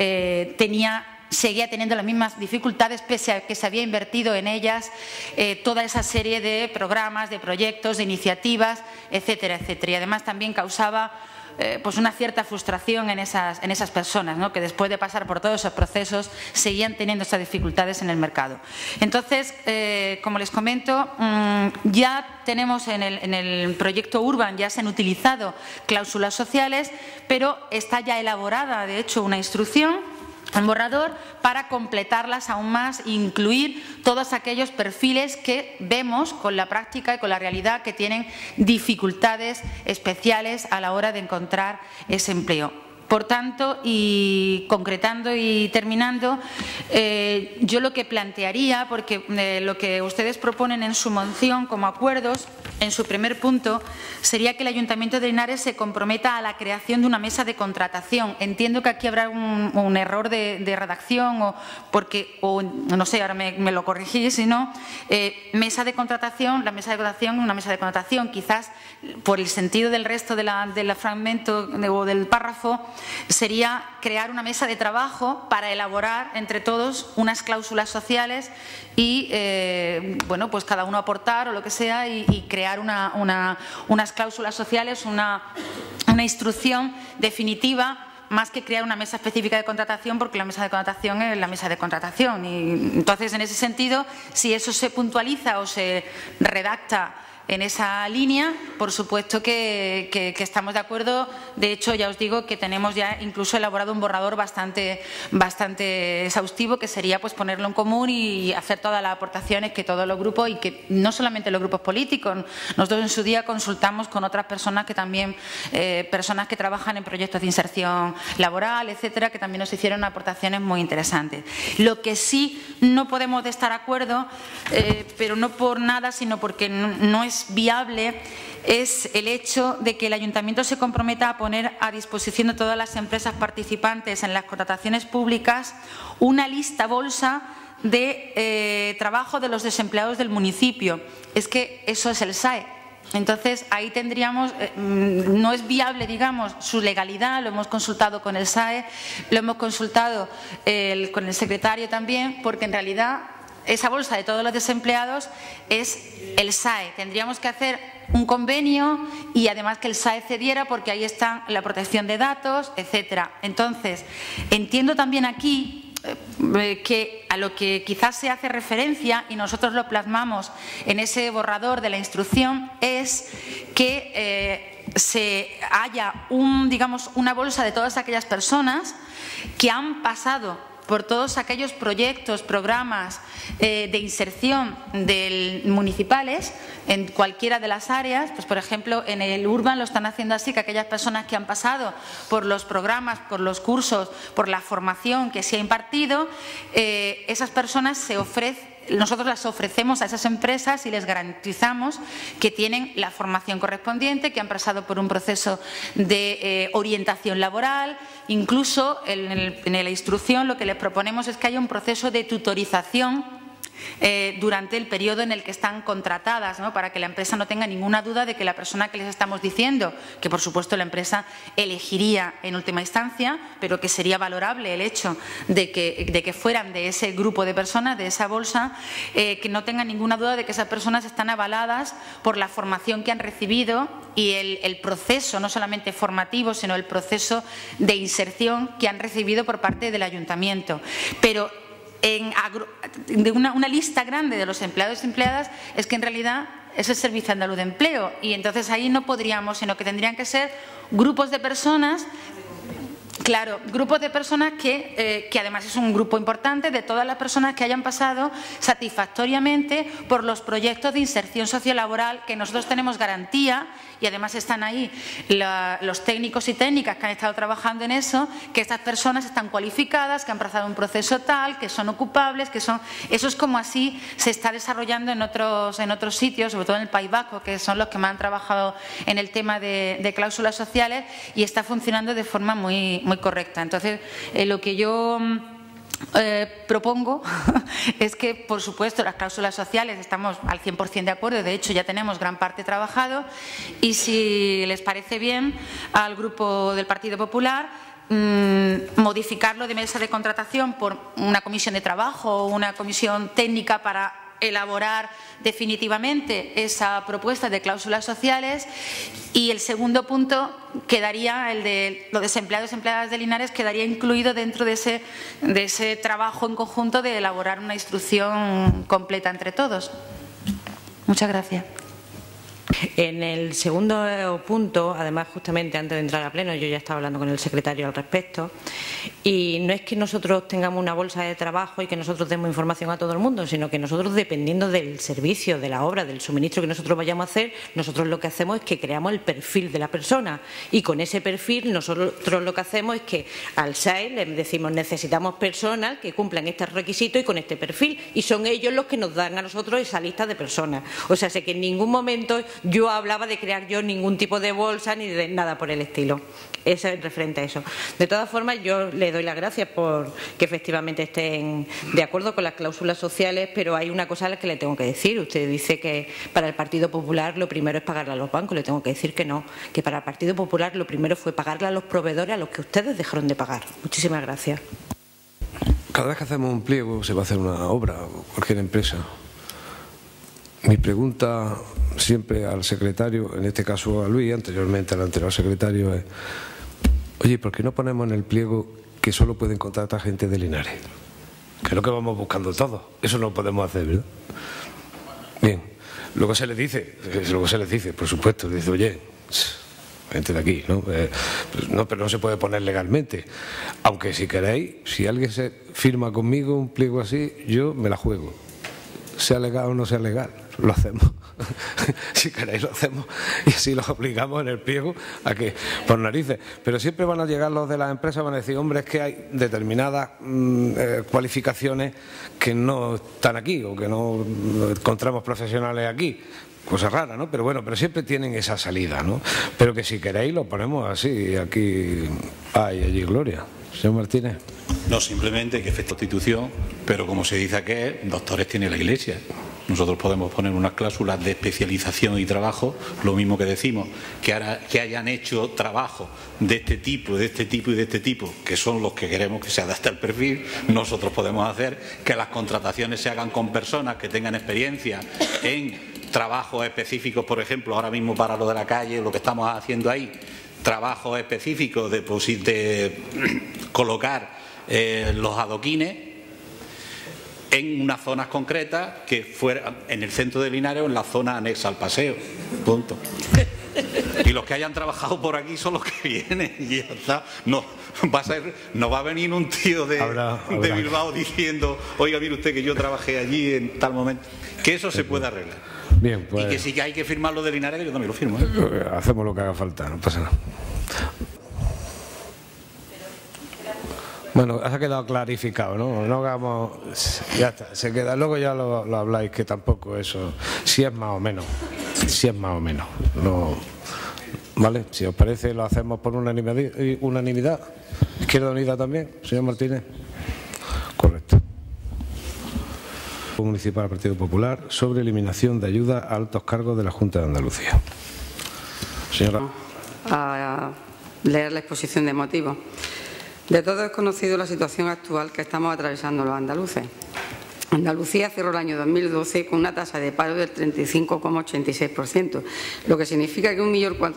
seguía teniendo las mismas dificultades, pese a que se había invertido en ellas toda esa serie de programas, de proyectos, de iniciativas, etcétera, etcétera. Y además también causaba pues una cierta frustración en esas personas, ¿no?, que después de pasar por todos esos procesos seguían teniendo esas dificultades en el mercado. Entonces, como les comento, ya tenemos en el proyecto Urban, ya se han utilizado cláusulas sociales, pero está ya elaborada, de hecho, una instrucción, un borrador, para completarlas aún más e incluir todos aquellos perfiles que vemos con la práctica y con la realidad que tienen dificultades especiales a la hora de encontrar ese empleo. Por tanto, y concretando y terminando, yo lo que plantearía, porque lo que ustedes proponen en su moción como acuerdos, en su primer punto, sería que el Ayuntamiento de Linares se comprometa a la creación de una mesa de contratación. Entiendo que aquí habrá un error de redacción o no sé, ahora me lo corregís, si no, mesa de contratación, la mesa de contratación, una mesa de contratación, quizás por el sentido del resto del fragmento o del párrafo, sería crear una mesa de trabajo para elaborar entre todos unas cláusulas sociales y, bueno, pues cada uno aportar o lo que sea y crear unas cláusulas sociales, una instrucción definitiva, más que crear una mesa específica de contratación, porque la mesa de contratación es la mesa de contratación. Y entonces, en ese sentido, si eso se puntualiza o se redacta en esa línea, por supuesto que estamos de acuerdo. De hecho, ya os digo que tenemos ya incluso elaborado un borrador bastante exhaustivo, que sería pues ponerlo en común y hacer todas las aportaciones que todos los grupos, y que no solamente los grupos políticos, nosotros en su día consultamos con otras personas que también, personas que trabajan en proyectos de inserción laboral, etcétera, que también nos hicieron aportaciones muy interesantes. Lo que sí no podemos estar de acuerdo, pero no por nada, sino porque no es viable, es el hecho de que el Ayuntamiento se comprometa a poner a disposición de todas las empresas participantes en las contrataciones públicas una lista bolsa de trabajo de los desempleados del municipio. Es que eso es el SAE. Entonces, ahí tendríamos, no es viable, digamos, su legalidad. Lo hemos consultado con el SAE, lo hemos consultado con el secretario también, porque en realidad esa bolsa de todos los desempleados es el SAE. Tendríamos que hacer un convenio y además que el SAE cediera, porque ahí está la protección de datos, etcétera. Entonces, entiendo también aquí que a lo que quizás se hace referencia, y nosotros lo plasmamos en ese borrador de la instrucción, es que se haya digamos, una bolsa de todas aquellas personas que han pasado por todos aquellos proyectos, programas de inserción municipales en cualquiera de las áreas. Pues, por ejemplo, en el Urban lo están haciendo así, que aquellas personas que han pasado por los programas, por los cursos, por la formación que se ha impartido, esas personas nosotros las ofrecemos a esas empresas y les garantizamos que tienen la formación correspondiente, que han pasado por un proceso de orientación laboral. Incluso en la instrucción lo que les proponemos es que haya un proceso de tutorización durante el periodo en el que están contratadas, ¿no? Para que la empresa no tenga ninguna duda de que la persona que les estamos diciendo, que por supuesto la empresa elegiría en última instancia, pero que sería valorable el hecho de que fueran de ese grupo de personas, de esa bolsa, que no tengan ninguna duda de que esas personas están avaladas por la formación que han recibido y el proceso, no solamente formativo, sino el proceso de inserción que han recibido por parte del Ayuntamiento. Pero de una lista grande de los empleados y empleadas, es que en realidad es el Servicio Andaluz de Empleo, y entonces ahí no podríamos, sino que tendrían que ser grupos de personas. Claro, grupos de personas que además es un grupo importante de todas las personas que hayan pasado satisfactoriamente por los proyectos de inserción sociolaboral, que nosotros tenemos garantía, y además están ahí los técnicos y técnicas que han estado trabajando en eso, que estas personas están cualificadas, que han pasado un proceso tal, que son ocupables, eso es como así se está desarrollando en otros sitios, sobre todo en el País Vasco, que son los que más han trabajado en el tema de cláusulas sociales, y está funcionando de forma muy correcta. Entonces, lo que yo propongo es que, por supuesto, las cláusulas sociales estamos al 100% de acuerdo, de hecho ya tenemos gran parte trabajado, y si les parece bien al Grupo del Partido Popular, modificarlo de mesa de contratación por una comisión de trabajo o una comisión técnica para elaborar definitivamente esa propuesta de cláusulas sociales. Y el segundo punto quedaría, el de los desempleados y empleadas de Linares, quedaría incluido dentro de ese trabajo en conjunto de elaborar una instrucción completa entre todos. Muchas gracias. En el segundo punto, además, justamente antes de entrar a pleno, yo ya estaba hablando con el secretario al respecto, y no es que nosotros tengamos una bolsa de trabajo y que nosotros demos información a todo el mundo, sino que nosotros, dependiendo del servicio, de la obra, del suministro que nosotros vayamos a hacer, nosotros lo que hacemos es que creamos el perfil de la persona, y con ese perfil nosotros lo que hacemos es que al SAE les decimos: necesitamos personas que cumplan este requisito y con este perfil, y son ellos los que nos dan a nosotros esa lista de personas. O sea, sé que en ningún momento yo hablaba de crear yo ningún tipo de bolsa ni de nada por el estilo. Eso es referente a eso. De todas formas, yo le doy las gracias por que efectivamente estén de acuerdo con las cláusulas sociales, pero hay una cosa a la que le tengo que decir. Usted dice que para el Partido Popular lo primero es pagarle a los bancos. Le tengo que decir que no, que para el Partido Popular lo primero fue pagarle a los proveedores a los que ustedes dejaron de pagar. Muchísimas gracias. Cada vez que hacemos un pliego se va a hacer una obra o cualquier empresa. Mi pregunta siempre al secretario, en este caso a Luis, anteriormente al anterior secretario, es: oye, ¿por qué no ponemos en el pliego que solo pueden contratar gente de Linares? Que es lo que vamos buscando todos. Eso no lo podemos hacer, ¿verdad? Bien. Luego se les dice, por supuesto, dice: oye, gente de aquí, ¿no? No, pero no se puede poner legalmente. Aunque si queréis, si alguien se firma conmigo un pliego así, yo me la juego. Sea legal o no sea legal, lo hacemos. Si queréis lo hacemos y así los obligamos en el pliego a que, por narices. Pero siempre van a llegar los de las empresas, van a decir: hombre, es que hay determinadas cualificaciones que no están aquí o que no encontramos profesionales aquí. Cosa rara, ¿no? Pero bueno, pero siempre tienen esa salida, ¿no? Pero que si queréis lo ponemos así, aquí hay allí gloria. Señor Martínez. No, simplemente que es constitución, pero como se dice aquí, doctores tiene la Iglesia. Nosotros podemos poner unas cláusulas de especialización y trabajo, lo mismo que decimos, que hayan hecho trabajo de este tipo, de este tipo y de este tipo, que son los que queremos que se adapte al perfil. Nosotros podemos hacer que las contrataciones se hagan con personas que tengan experiencia en trabajos específicos, por ejemplo, ahora mismo para lo de la calle, lo que estamos haciendo ahí, trabajos específicos de colocar los adoquines en unas zonas concretas que fuera en el centro de Linares o en la zona anexa al paseo. Punto. Y los que hayan trabajado por aquí son los que vienen y ya está. No va a venir un tío de Bilbao diciendo: oiga, mire usted que yo trabajé allí en tal momento. Que eso se puede arreglar. Bien, pues, y que si hay que firmar lo de Linares, yo también lo firmo. Hacemos lo que haga falta, no pasa nada. Bueno, ha quedado clarificado, ¿no? No hagamos... Ya está, se queda. Luego ya lo habláis, que tampoco eso... Si es más o menos. Si es más o menos. No, ¿vale? Si os parece, lo hacemos por unanimidad. ¿Izquierda Unida también, señor Martínez? Correcto. Municipal del Partido Popular sobre eliminación de ayuda a altos cargos de la Junta de Andalucía. Señora. A leer la exposición de motivos. De todo es conocido la situación actual que estamos atravesando los andaluces. Andalucía cerró el año 2012 con una tasa de paro del 35,86%, lo que significa que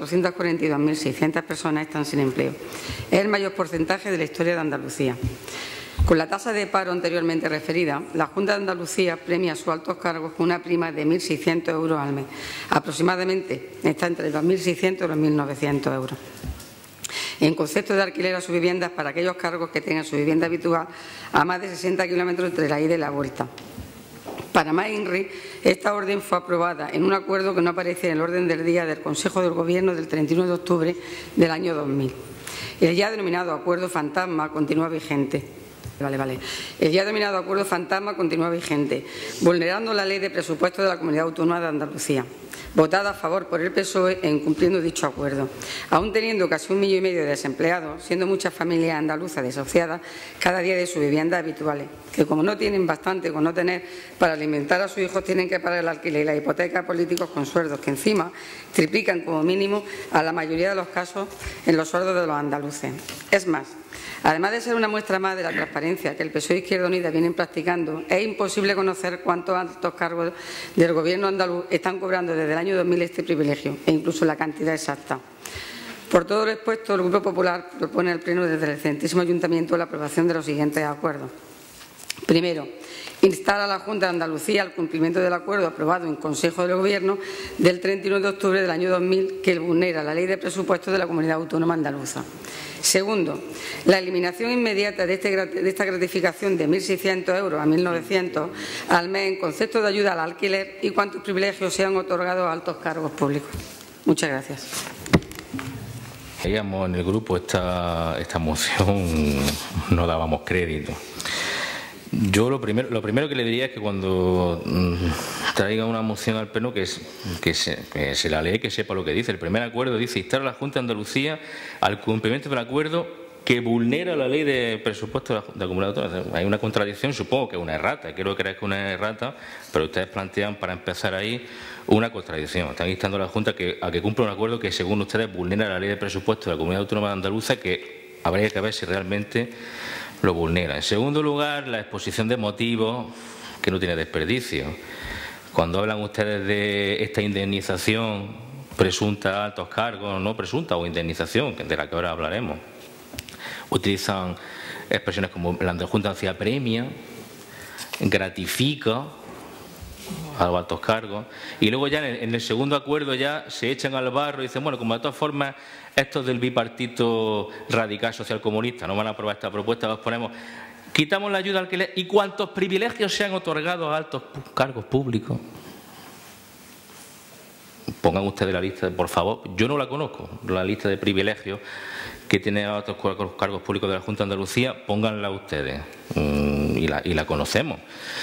1.442.600 personas están sin empleo. Es el mayor porcentaje de la historia de Andalucía. Con la tasa de paro anteriormente referida, la Junta de Andalucía premia a sus altos cargos con una prima de 1.600 euros al mes. Aproximadamente está entre los 1.600 y los 1.900 euros. En concepto de alquiler a sus viviendas para aquellos cargos que tengan su vivienda habitual a más de 60 kilómetros entre la ida y la vuelta. Para más INRI, esta orden fue aprobada en un acuerdo que no aparece en el orden del día del Consejo del Gobierno del 31 de octubre del año 2000. El ya denominado Acuerdo Fantasma continúa vigente. El ya denominado Acuerdo Fantasma continúa vigente, vulnerando la Ley de Presupuestos de la Comunidad Autónoma de Andalucía, votada a favor por el PSOE e incumpliendo dicho acuerdo. Aún teniendo casi 1,5 millones de desempleados, siendo muchas familias andaluzas desahuciadas cada día de sus viviendas habituales, que como no tienen bastante con no tener para alimentar a sus hijos, tienen que pagar el alquiler y la hipoteca a políticos con sueldos que encima triplican como mínimo a la mayoría de los casos en los sueldos de los andaluces. Es más, además de ser una muestra más de la transparencia que el PSOE e Izquierda Unida vienen practicando, es imposible conocer cuántos altos cargos del Gobierno andaluz están cobrando desde el año 2000 este privilegio, e incluso la cantidad exacta. Por todo lo expuesto, el Grupo Popular propone al Pleno desde el excelentísimo Ayuntamiento la aprobación de los siguientes acuerdos. Primero, instar a la Junta de Andalucía al cumplimiento del acuerdo aprobado en Consejo de Gobierno del 31 de octubre del año 2000 que vulnera la Ley de Presupuestos de la Comunidad Autónoma Andaluza. Segundo, la eliminación inmediata de esta gratificación de 1.600 euros a 1.900 al mes en concepto de ayuda al alquiler y cuantos privilegios sean otorgados a altos cargos públicos. Muchas gracias. Veíamos en el grupo esta moción, no dábamos crédito. Yo lo primero que le diría es que cuando traiga una moción al Pleno que se la lee, que sepa lo que dice. El primer acuerdo dice instar a la Junta de Andalucía al cumplimiento del acuerdo que vulnera la Ley de Presupuestos de la Comunidad Autónoma. Hay una contradicción, supongo que es una errata, quiero creer que es una errata, pero ustedes plantean para empezar ahí una contradicción. Están instando a la Junta a que cumpla un acuerdo que, según ustedes, vulnera la Ley de Presupuestos de la Comunidad Autónoma Andaluza, que habría que ver si realmente lo vulnera. En segundo lugar, la exposición de motivos, que no tiene desperdicio. Cuando hablan ustedes de esta indemnización presunta a altos cargos, no presunta, o indemnización, de la que ahora hablaremos, utilizan expresiones como la Junta Andalucía premia, gratifica a los altos cargos, y luego ya en el segundo acuerdo ya se echan al barro y dicen, bueno, como de todas formas estos del bipartito radical social comunista no van a aprobar esta propuesta, los ponemos, quitamos la ayuda al alquiler y cuántos privilegios se han otorgado a altos cargos públicos. Pongan ustedes la lista, por favor, yo no la conozco, la lista de privilegios que tienen a otros cargos públicos de la Junta de Andalucía, pónganla ustedes y la conocemos.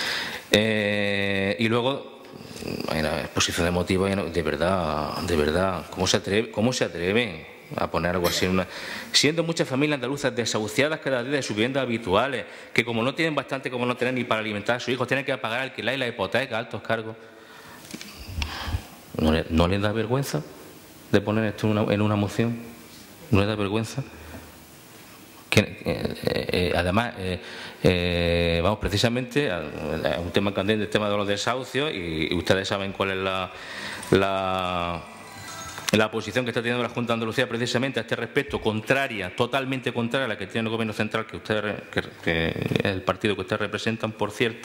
Y luego, en la exposición de motivos, de verdad, ¿cómo se atreven a poner algo así? Siendo muchas familias andaluzas desahuciadas cada día de sus viviendas habituales, que como no tienen bastante, como no tienen ni para alimentar a sus hijos, tienen que pagar alquiler y la hipoteca, altos cargos. ¿No les da vergüenza de poner esto en una moción? ¿No les da vergüenza? Además, vamos precisamente a un tema candente, el tema de los desahucios, y ustedes saben cuál es la posición que está teniendo la Junta de Andalucía precisamente a este respecto, totalmente contraria a la que tiene el Gobierno central, que es el partido que ustedes representan, por cierto.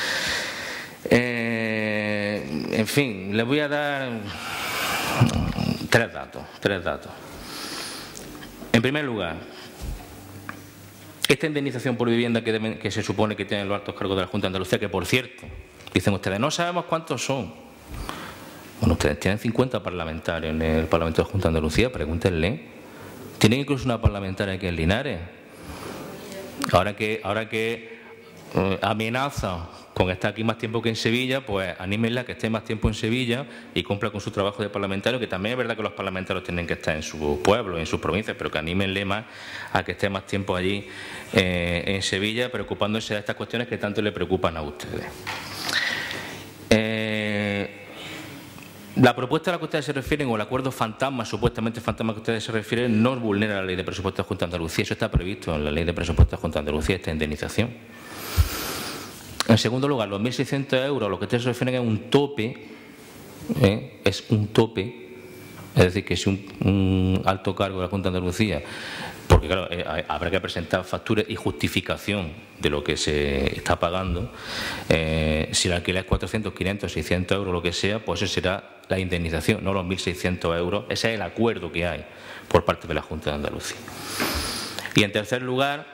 En fin, les voy a dar tres datos. En primer lugar, esta indemnización por vivienda que se supone que tienen los altos cargos de la Junta de Andalucía, que por cierto, dicen ustedes, no sabemos cuántos son. Bueno, ustedes tienen 50 parlamentarios en el Parlamento de la Junta de Andalucía, pregúntenle. Tienen incluso una parlamentaria aquí en Linares. Ahora que amenaza con estar aquí más tiempo que en Sevilla, pues anímenla a que esté más tiempo en Sevilla y cumpla con su trabajo de parlamentario, que también es verdad que los parlamentarios tienen que estar en su pueblo, en sus provincias, pero que anímenle más a que esté más tiempo allí en Sevilla, preocupándose de estas cuestiones que tanto le preocupan a ustedes. La propuesta a la que ustedes se refieren, o el acuerdo fantasma, supuestamente fantasma que ustedes se refieren, no vulnera la Ley de Presupuestos de la Junta de Andalucía. Eso está previsto en la Ley de Presupuestos de la Junta de Andalucía, esta indemnización. En segundo lugar, los 1.600 euros a los que ustedes se refieren es un tope, es un tope, es decir, que si un alto cargo de la Junta de Andalucía, porque claro, habrá que presentar facturas y justificación de lo que se está pagando, si el alquiler es 400, 500, 600 euros, lo que sea, pues eso será la indemnización, no los 1.600 euros. Ese es el acuerdo que hay por parte de la Junta de Andalucía. Y en tercer lugar,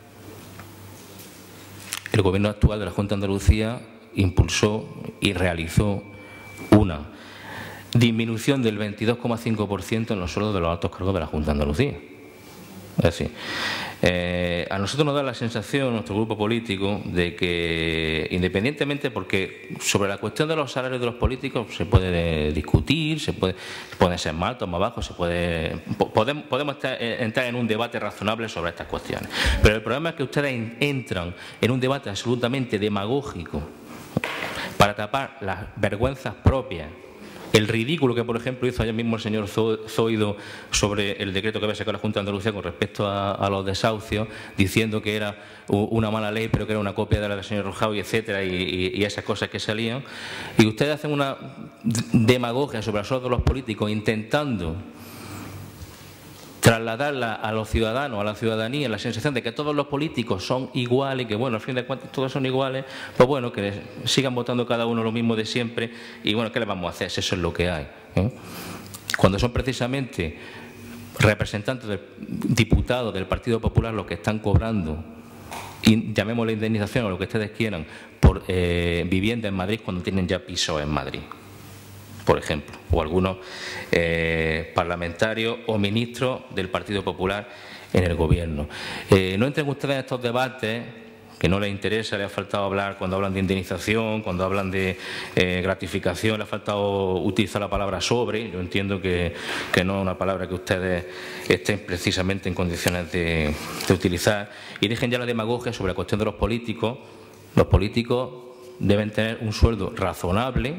el Gobierno actual de la Junta de Andalucía impulsó y realizó una disminución del 22,5% en los sueldos de los altos cargos de la Junta de Andalucía. Es decir, a nosotros nos da la sensación, nuestro grupo político, de que independientemente, porque sobre la cuestión de los salarios de los políticos se puede discutir, pueden ser más altos, más bajos, podemos entrar en un debate razonable sobre estas cuestiones. Pero el problema es que ustedes entran en un debate absolutamente demagógico para tapar las vergüenzas propias. El ridículo que, por ejemplo, hizo ayer mismo el señor Zoido sobre el decreto que había sacado la Junta de Andalucía con respecto a los desahucios, diciendo que era una mala ley, pero que era una copia de la del señor Rojao, etcétera, y esas cosas que salían. Y ustedes hacen una demagogia sobre los sueldos de los políticos, intentando trasladarla a los ciudadanos, a la ciudadanía, la sensación de que todos los políticos son iguales y que, bueno, al fin de cuentas todos son iguales, pues bueno, que sigan votando cada uno lo mismo de siempre y, bueno, ¿qué le vamos a hacer? Eso es lo que hay, ¿eh? Cuando son precisamente representantes, diputados del Partido Popular los que están cobrando, y llamémosle indemnización o lo que ustedes quieran, por vivienda en Madrid cuando tienen ya pisos en Madrid, por ejemplo, o algunos parlamentarios o ministros del Partido Popular en el Gobierno. No entren ustedes en estos debates que no les interesa, les ha faltado hablar cuando hablan de indemnización, cuando hablan de gratificación, les ha faltado utilizar la palabra sobre. Yo entiendo que no es una palabra que ustedes estén precisamente en condiciones de utilizar. Y dejen ya la demagogia sobre la cuestión de los políticos. Los políticos deben tener un sueldo razonable,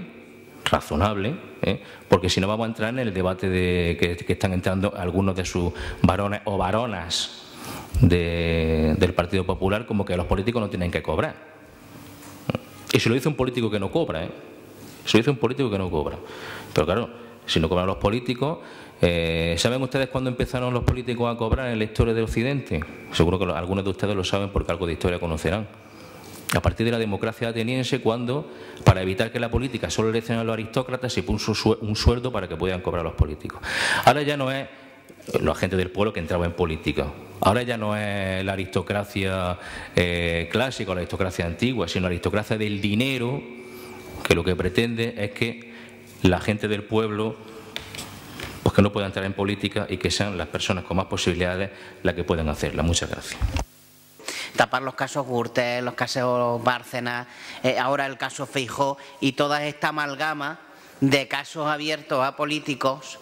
porque si no vamos a entrar en el debate de que están entrando algunos de sus varones o varonas del Partido Popular, como que los políticos no tienen que cobrar. Y se lo dice un político que no cobra, se lo dice un político que no cobra. Pero claro, si no cobran los políticos, ¿saben ustedes cuándo empezaron los políticos a cobrar en la historia del Occidente? Seguro que algunos de ustedes lo saben porque algo de historia conocerán. A partir de la democracia ateniense, cuando, para evitar que la política solo eleccione a los aristócratas, se puso un sueldo para que puedan cobrar los políticos. Ahora ya no es la gente del pueblo que entraba en política. Ahora ya no es la aristocracia clásica o la aristocracia antigua, sino la aristocracia del dinero, que lo que pretende es que la gente del pueblo pues que no pueda entrar en política y que sean las personas con más posibilidades las que puedan hacerla. Muchas gracias. Tapar los casos Gürtel, los casos Bárcenas, ahora el caso Feijóo y toda esta amalgama de casos abiertos a políticos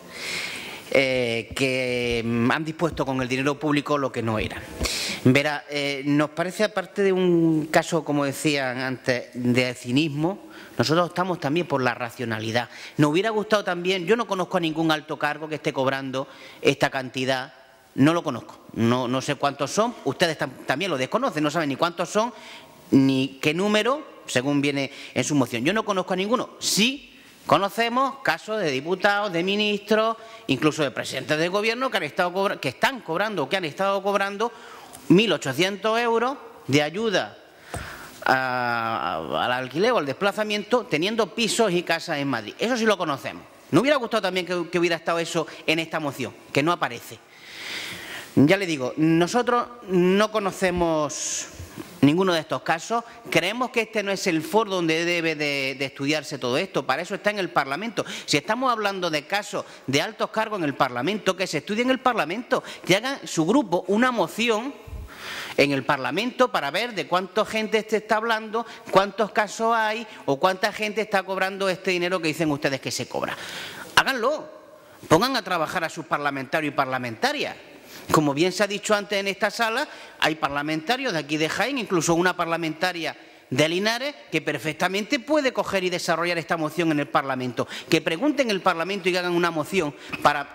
que han dispuesto con el dinero público lo que no era. Verá, nos parece, aparte de un caso, como decían antes, de cinismo, nosotros estamos también por la racionalidad. Nos hubiera gustado también, yo no conozco a ningún alto cargo que esté cobrando esta cantidad, no lo conozco, no sé cuántos son, ustedes también lo desconocen, no saben ni cuántos son, ni qué número, según viene en su moción. Yo no conozco a ninguno, sí. Conocemos casos de diputados, de ministros, incluso de presidentes de gobierno que están cobrando 1.800 euros de ayuda al alquiler o al desplazamiento, teniendo pisos y casas en Madrid. Eso sí lo conocemos. ¿No hubiera gustado también que hubiera estado eso en esta moción? Que no aparece. Ya le digo, nosotros no conocemos ninguno de estos casos. Creemos que este no es el foro donde debe de estudiarse todo esto. Para eso está en el Parlamento. Si estamos hablando de casos de altos cargos en el Parlamento, que se estudie en el Parlamento, que hagan su grupo una moción en el Parlamento para ver de cuánta gente se está hablando, cuántos casos hay o cuánta gente está cobrando este dinero que dicen ustedes que se cobra. Háganlo. Pongan a trabajar a sus parlamentarios y parlamentarias. Como bien se ha dicho antes en esta sala, hay parlamentarios de aquí de Jaén, incluso una parlamentaria de Linares, que perfectamente puede coger y desarrollar esta moción en el Parlamento. Que pregunten en el Parlamento y hagan una moción para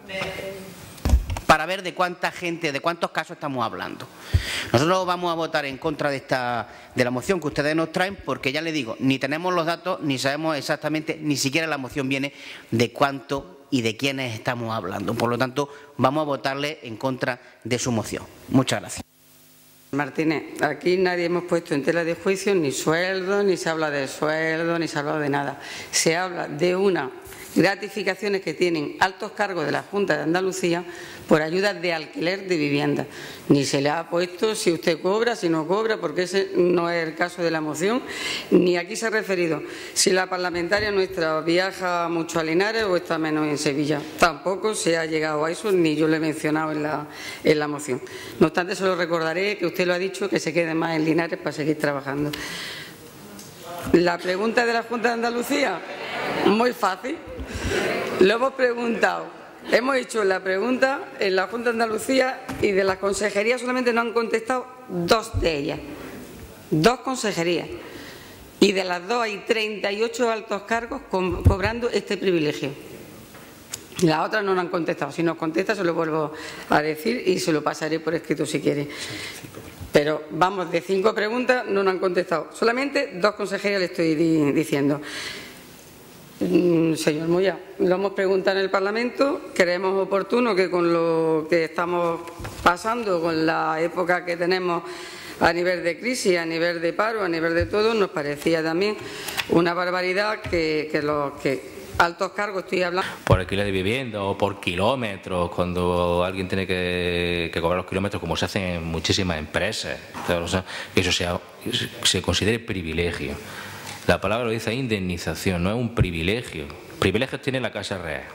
ver de cuánta gente, de cuántos casos estamos hablando. Nosotros vamos a votar en contra de la moción que ustedes nos traen, porque ya les digo, ni tenemos los datos, ni sabemos exactamente, ni siquiera la moción viene de cuánto y de quiénes estamos hablando. Por lo tanto, vamos a votarle en contra de su moción. Muchas gracias. Martínez, aquí nadie hemos puesto en tela de juicio ni sueldo, ni se habla de sueldo, ni se habla de nada. Se habla de unas gratificaciones que tienen altos cargos de la Junta de Andalucía por ayudas de alquiler de vivienda. Ni se le ha puesto si usted cobra, si no cobra, porque ese no es el caso de la moción, ni aquí se ha referido si la parlamentaria nuestra viaja mucho a Linares o está menos en Sevilla. Tampoco se ha llegado a eso, ni yo lo he mencionado en la moción. No obstante, se lo recordaré, que usted lo ha dicho, que se quede más en Linares para seguir trabajando. La pregunta de la Junta de Andalucía, muy fácil. Lo hemos preguntado. Hemos hecho la pregunta en la Junta de Andalucía y de las consejerías solamente nos han contestado 2 de ellas. 2 consejerías. Y de las 2 hay 38 altos cargos cobrando este privilegio. Las otras no nos han contestado. Si nos contesta se lo vuelvo a decir y se lo pasaré por escrito si quiere. Pero vamos, de 5 preguntas no nos han contestado. Solamente 2 consejerías le estoy diciendo. Señor Moya, lo hemos preguntado en el Parlamento. Creemos oportuno que con lo que estamos pasando, con la época que tenemos a nivel de crisis, a nivel de paro, a nivel de todo, nos parecía también una barbaridad que los que altos cargos, estoy hablando... Por alquiler de vivienda o por kilómetros, cuando alguien tiene que cobrar los kilómetros, como se hace en muchísimas empresas, o sea, que eso se considere privilegio. La palabra lo dice indemnización, no es un privilegio. Privilegios tiene la Casa Real.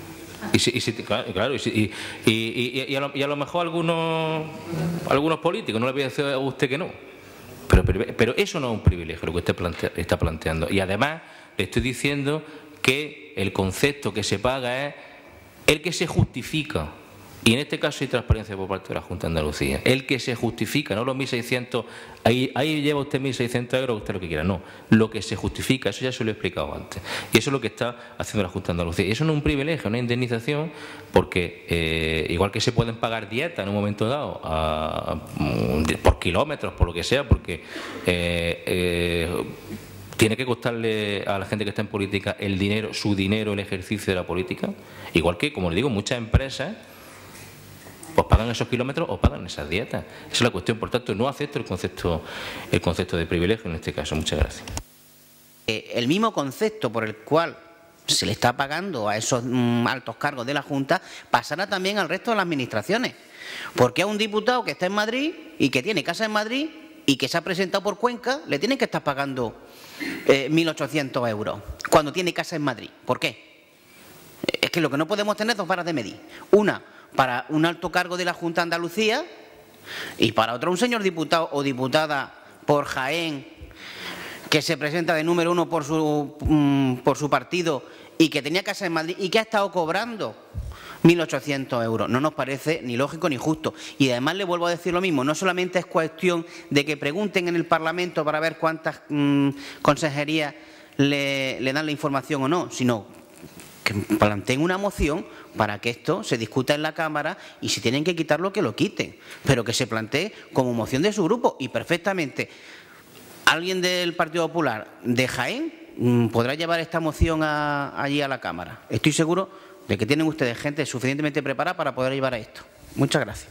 Y a lo mejor algunos políticos, no le voy a decir a usted que no, pero eso no es un privilegio lo que usted está planteando. Y además le estoy diciendo que el concepto que se paga es el que se justifica. Y en este caso hay transparencia por parte de la Junta de Andalucía. El que se justifica, no los 1.600, ahí lleva usted 1.600 euros, usted lo que quiera, no. Lo que se justifica, eso ya se lo he explicado antes. Y eso es lo que está haciendo la Junta de Andalucía. Y eso no es un privilegio, una indemnización, porque igual que se pueden pagar dietas en un momento dado, por kilómetros, por lo que sea, porque tiene que costarle a la gente que está en política el dinero, su dinero, el ejercicio de la política. Igual que, como le digo, muchas empresas pues pagan esos kilómetros o pagan esas dietas. Esa es la cuestión. Por tanto, no acepto el concepto de privilegio en este caso. Muchas gracias. El mismo concepto por el cual se le está pagando a esos altos cargos de la Junta pasará también al resto de las administraciones. Porque a un diputado que está en Madrid y que tiene casa en Madrid y que se ha presentado por Cuenca, le tienen que estar pagando 1.800 euros cuando tiene casa en Madrid. ¿Por qué? Es que lo que no podemos tener es dos varas de medir. Una para un alto cargo de la Junta de Andalucía y para otro un señor diputado o diputada por Jaén que se presenta de número 1 por su partido y que tenía casa en Madrid y que ha estado cobrando 1.800 euros. No nos parece ni lógico ni justo. Y además le vuelvo a decir lo mismo, no solamente es cuestión de que pregunten en el Parlamento para ver cuántas consejerías le dan la información o no, sino que planteen una moción para que esto se discuta en la Cámara y si tienen que quitarlo, que lo quiten, pero que se plantee como moción de su grupo y perfectamente alguien del Partido Popular de Jaén podrá llevar esta moción allí a la Cámara. Estoy seguro de que tienen ustedes gente suficientemente preparada para poder llevar a esto. Muchas gracias.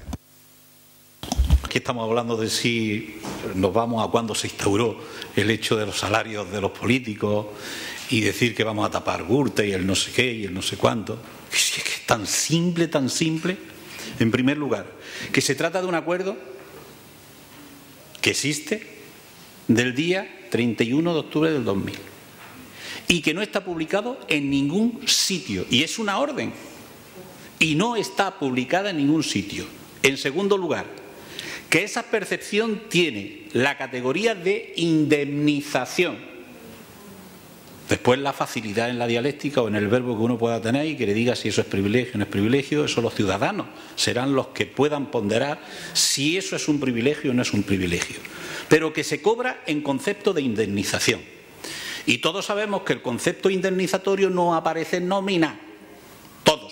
Aquí estamos hablando de si nos vamos a cuándo se instauró el hecho de los salarios de los políticos y decir que vamos a tapar Gürtel y el no sé qué y el no sé cuánto. Es que es tan simple, en primer lugar, que se trata de un acuerdo que existe del día 31 de octubre del 2000 y que no está publicado en ningún sitio y es una orden y no está publicada en ningún sitio. En segundo lugar, que esa percepción tiene la categoría de indemnización. Después la facilidad en la dialéctica o en el verbo que uno pueda tener y que le diga si eso es privilegio o no es privilegio, eso los ciudadanos serán los que puedan ponderar si eso es un privilegio o no es un privilegio. Pero que se cobra en concepto de indemnización. Y todos sabemos que el concepto indemnizatorio no aparece en nómina. Todos.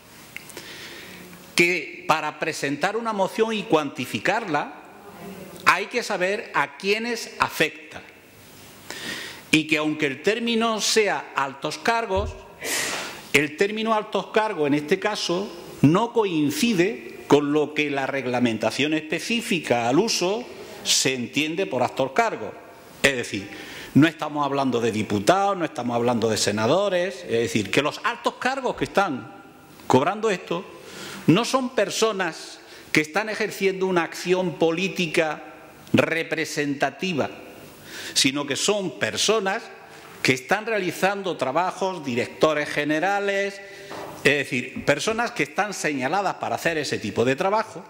Que para presentar una moción y cuantificarla hay que saber a quiénes afecta. Y que aunque el término sea altos cargos, el término altos cargos en este caso no coincide con lo que la reglamentación específica al uso se entiende por altos cargos. Es decir, no estamos hablando de diputados, no estamos hablando de senadores, es decir, que los altos cargos que están cobrando esto no son personas que están ejerciendo una acción política representativa, sino que son personas que están realizando trabajos, directores generales, es decir, personas que están señaladas para hacer ese tipo de trabajo,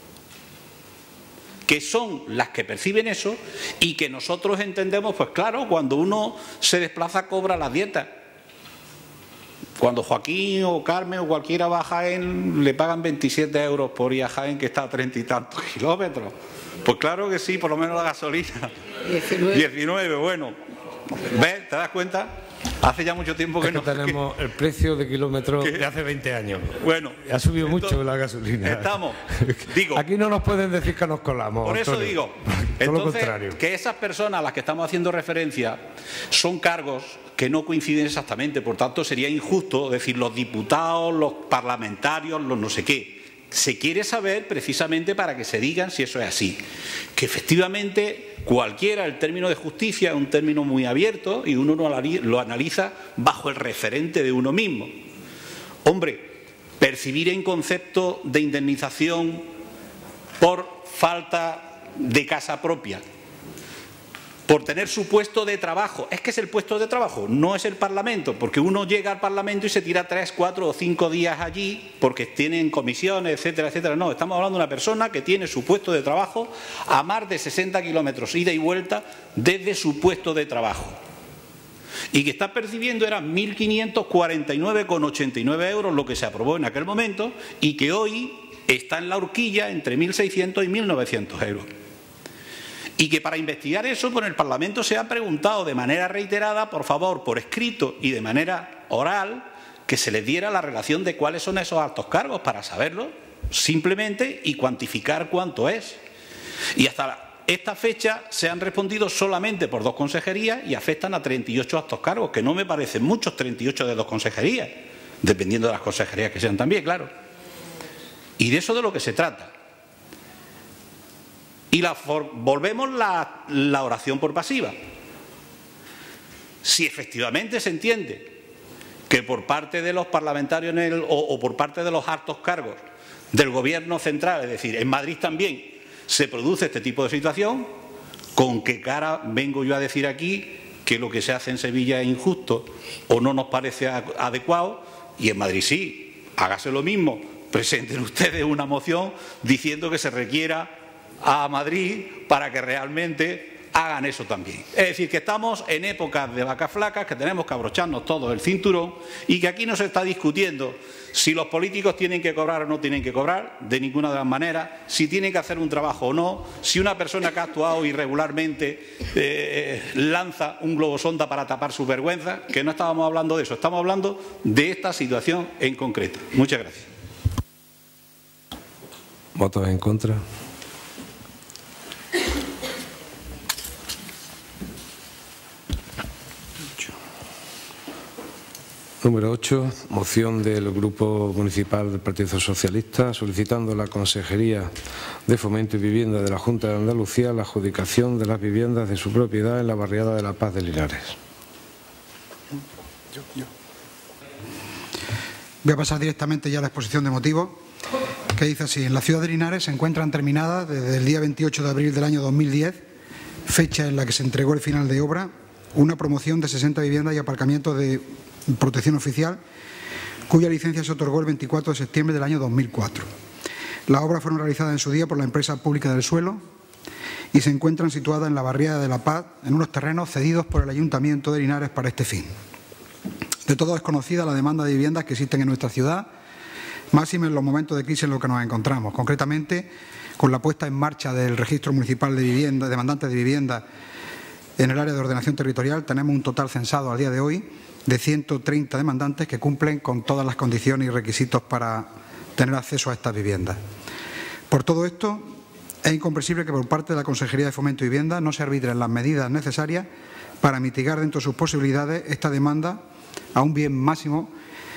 que son las que perciben eso y que nosotros entendemos, pues claro, cuando uno se desplaza cobra la dieta. Cuando Joaquín o Carmen o cualquiera va a Jaén, le pagan 27 euros por ir a Jaén, que está a 30 y tantos kilómetros. Pues claro que sí, por lo menos la gasolina. 19, bueno. ¿Ves? ¿Te das cuenta? Hace ya mucho tiempo que no tenemos el precio de kilómetros de hace 20 años. Bueno, ha subido mucho la gasolina. Estamos, digo. Aquí no nos pueden decir que nos colamos. Por eso digo, todo lo contrario. Que esas personas a las que estamos haciendo referencia son cargos que no coinciden exactamente. Por tanto, sería injusto decir los diputados, los parlamentarios, los no sé qué. Se quiere saber precisamente para que se digan si eso es así. Que efectivamente cualquiera, el término de justicia es un término muy abierto y uno lo analiza bajo el referente de uno mismo. Hombre, percibir en concepto de indemnización por falta de casa propia, por tener su puesto de trabajo. Es que es el puesto de trabajo, no es el Parlamento, porque uno llega al Parlamento y se tira 3, 4 o 5 días allí porque tienen comisiones, etcétera, etcétera. No, estamos hablando de una persona que tiene su puesto de trabajo a más de 60 kilómetros ida y vuelta desde su puesto de trabajo. Y que está percibiendo eran 1.549,89 euros, lo que se aprobó en aquel momento, y que hoy está en la horquilla entre 1.600 y 1.900 euros. Y que para investigar eso, pues el Parlamento se ha preguntado de manera reiterada, por favor, por escrito y de manera oral, que se les diera la relación de cuáles son esos altos cargos para saberlo simplemente y cuantificar cuánto es. Y hasta esta fecha se han respondido solamente por 2 consejerías y afectan a 38 altos cargos, que no me parecen muchos, 38 de 2 consejerías, dependiendo de las consejerías que sean también, claro. Y de eso de lo que se trata. Y volvemos la oración por pasiva. Si efectivamente se entiende que por parte de los parlamentarios o por parte de los altos cargos del Gobierno central, es decir, en Madrid también, se produce este tipo de situación, ¿con qué cara vengo yo a decir aquí que lo que se hace en Sevilla es injusto o no nos parece adecuado? Y en Madrid sí, hágase lo mismo, presenten ustedes una moción diciendo que se requiera a Madrid para que realmente hagan eso también. Es decir, que estamos en épocas de vacas flacas, que tenemos que abrocharnos todos el cinturón y que aquí no se está discutiendo si los políticos tienen que cobrar o no tienen que cobrar, de ninguna de las maneras, si tienen que hacer un trabajo o no, si una persona que ha actuado irregularmente lanza un globo sonda para tapar su vergüenza, que no estábamos hablando de eso, estamos hablando de esta situación en concreto. Muchas gracias. ¿Votos en contra? Número 8, moción del Grupo Municipal del Partido Socialista solicitando a la Consejería de Fomento y Vivienda de la Junta de Andalucía la adjudicación de las viviendas de su propiedad en la barriada de La Paz de Linares. Voy a pasar directamente ya a la exposición de motivos, que dice así: en la ciudad de Linares se encuentran terminadas desde el día 28 de abril del año 2010, fecha en la que se entregó el final de obra, una promoción de 60 viviendas y aparcamientos de protección oficial, cuya licencia se otorgó el 24 de septiembre del año 2004. Las obras fueron realizadas en su día por la empresa pública del suelo y se encuentran situadas en la barriada de La Paz, en unos terrenos cedidos por el Ayuntamiento de Linares para este fin. De todo es conocida la demanda de viviendas que existen en nuestra ciudad, máxime en los momentos de crisis en los que nos encontramos. Concretamente, con la puesta en marcha del Registro Municipal de Vivienda, demandantes de vivienda en el área de ordenación territorial, tenemos un total censado al día de hoy de 130 demandantes que cumplen con todas las condiciones y requisitos para tener acceso a estas viviendas. Por todo esto, es incomprensible que por parte de la Consejería de Fomento y Vivienda no se arbitren las medidas necesarias para mitigar dentro de sus posibilidades esta demanda a un bien máximo